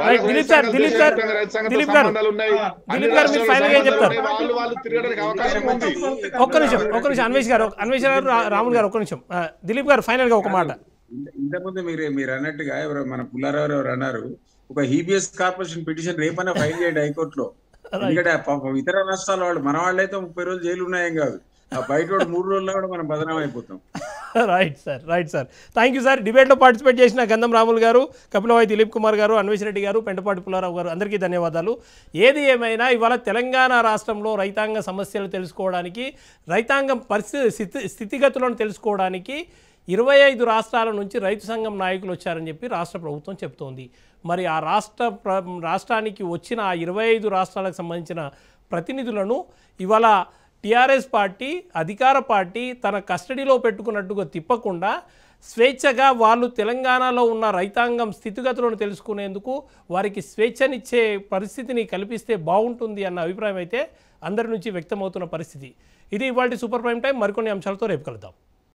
సంబంధాలు ఉన్నాయి, వాళ్ళు తిరగడానికి అవకాశం ఉంది. ఒక్క నిమిషం అన్వేష్ గారు రాముల్ గారు ఒక్క నిమిషం. దిలీప్ గారు ఫైనల్ గా ఒక మాట. ఇంతకుముందు మీరు అన్నట్టుగా ఎవరో మన పుల్లారావు ఎవరు అన్నారు, ఒక హీబియస్ కార్పొరేషన్ పిటిషన్ రేపైనా ఫైల్ చేయండి హైకోర్టులో. ఎందుకంటే ఇతర రాష్ట్రాల వాళ్ళు, మన వాళ్ళు అయితే 30 రోజులు జైలు ఉన్నాయేం కాదు, ఆ బయట 3 రోజుల్లో కూడా మనం బదనాం అయిపోతాం. Right sir thank you sir. డిబేట్లో పార్టిసిపేట్ చేసిన గంధం రాములు గారు, కపిలవాయి దిలీప్ కుమార్ గారు, అన్వేష్ రెడ్డి గారు, పెంటపాటి పుల్లారావు గారు, అందరికీ ధన్యవాదాలు. ఏది ఏమైనా ఇవాళ తెలంగాణ రాష్ట్రంలో రైతాంగ సమస్యలు తెలుసుకోవడానికి, రైతాంగం పరిస్థితి స్థితిగతులను తెలుసుకోవడానికి 25 రాష్ట్రాల నుంచి రైతు సంఘం నాయకులు వచ్చారని చెప్పి రాష్ట్ర ప్రభుత్వం చెప్తోంది. మరి ఆ రాష్ట్రానికి వచ్చిన ఆ 25 రాష్ట్రాలకు సంబంధించిన ప్రతినిధులను ఇవాళ టీఆర్ఎస్ పార్టీ అధికార పార్టీ తన కస్టడీలో పెట్టుకున్నట్టుగా తిప్పకుండా స్వేచ్ఛగా వాళ్ళు తెలంగాణలో ఉన్న రైతాంగం స్థితిగతులను తెలుసుకునేందుకు వారికి స్వేచ్ఛనిచ్చే పరిస్థితిని కల్పిస్తే బాగుంటుంది అన్న అభిప్రాయం అయితే అందరి నుంచి వ్యక్తమవుతున్న పరిస్థితి. ఇది ఇవాల్టి సూపర్ ప్రైమ్ టైం. మరికొన్ని అంశాలతో రేపు కలుద్దాం.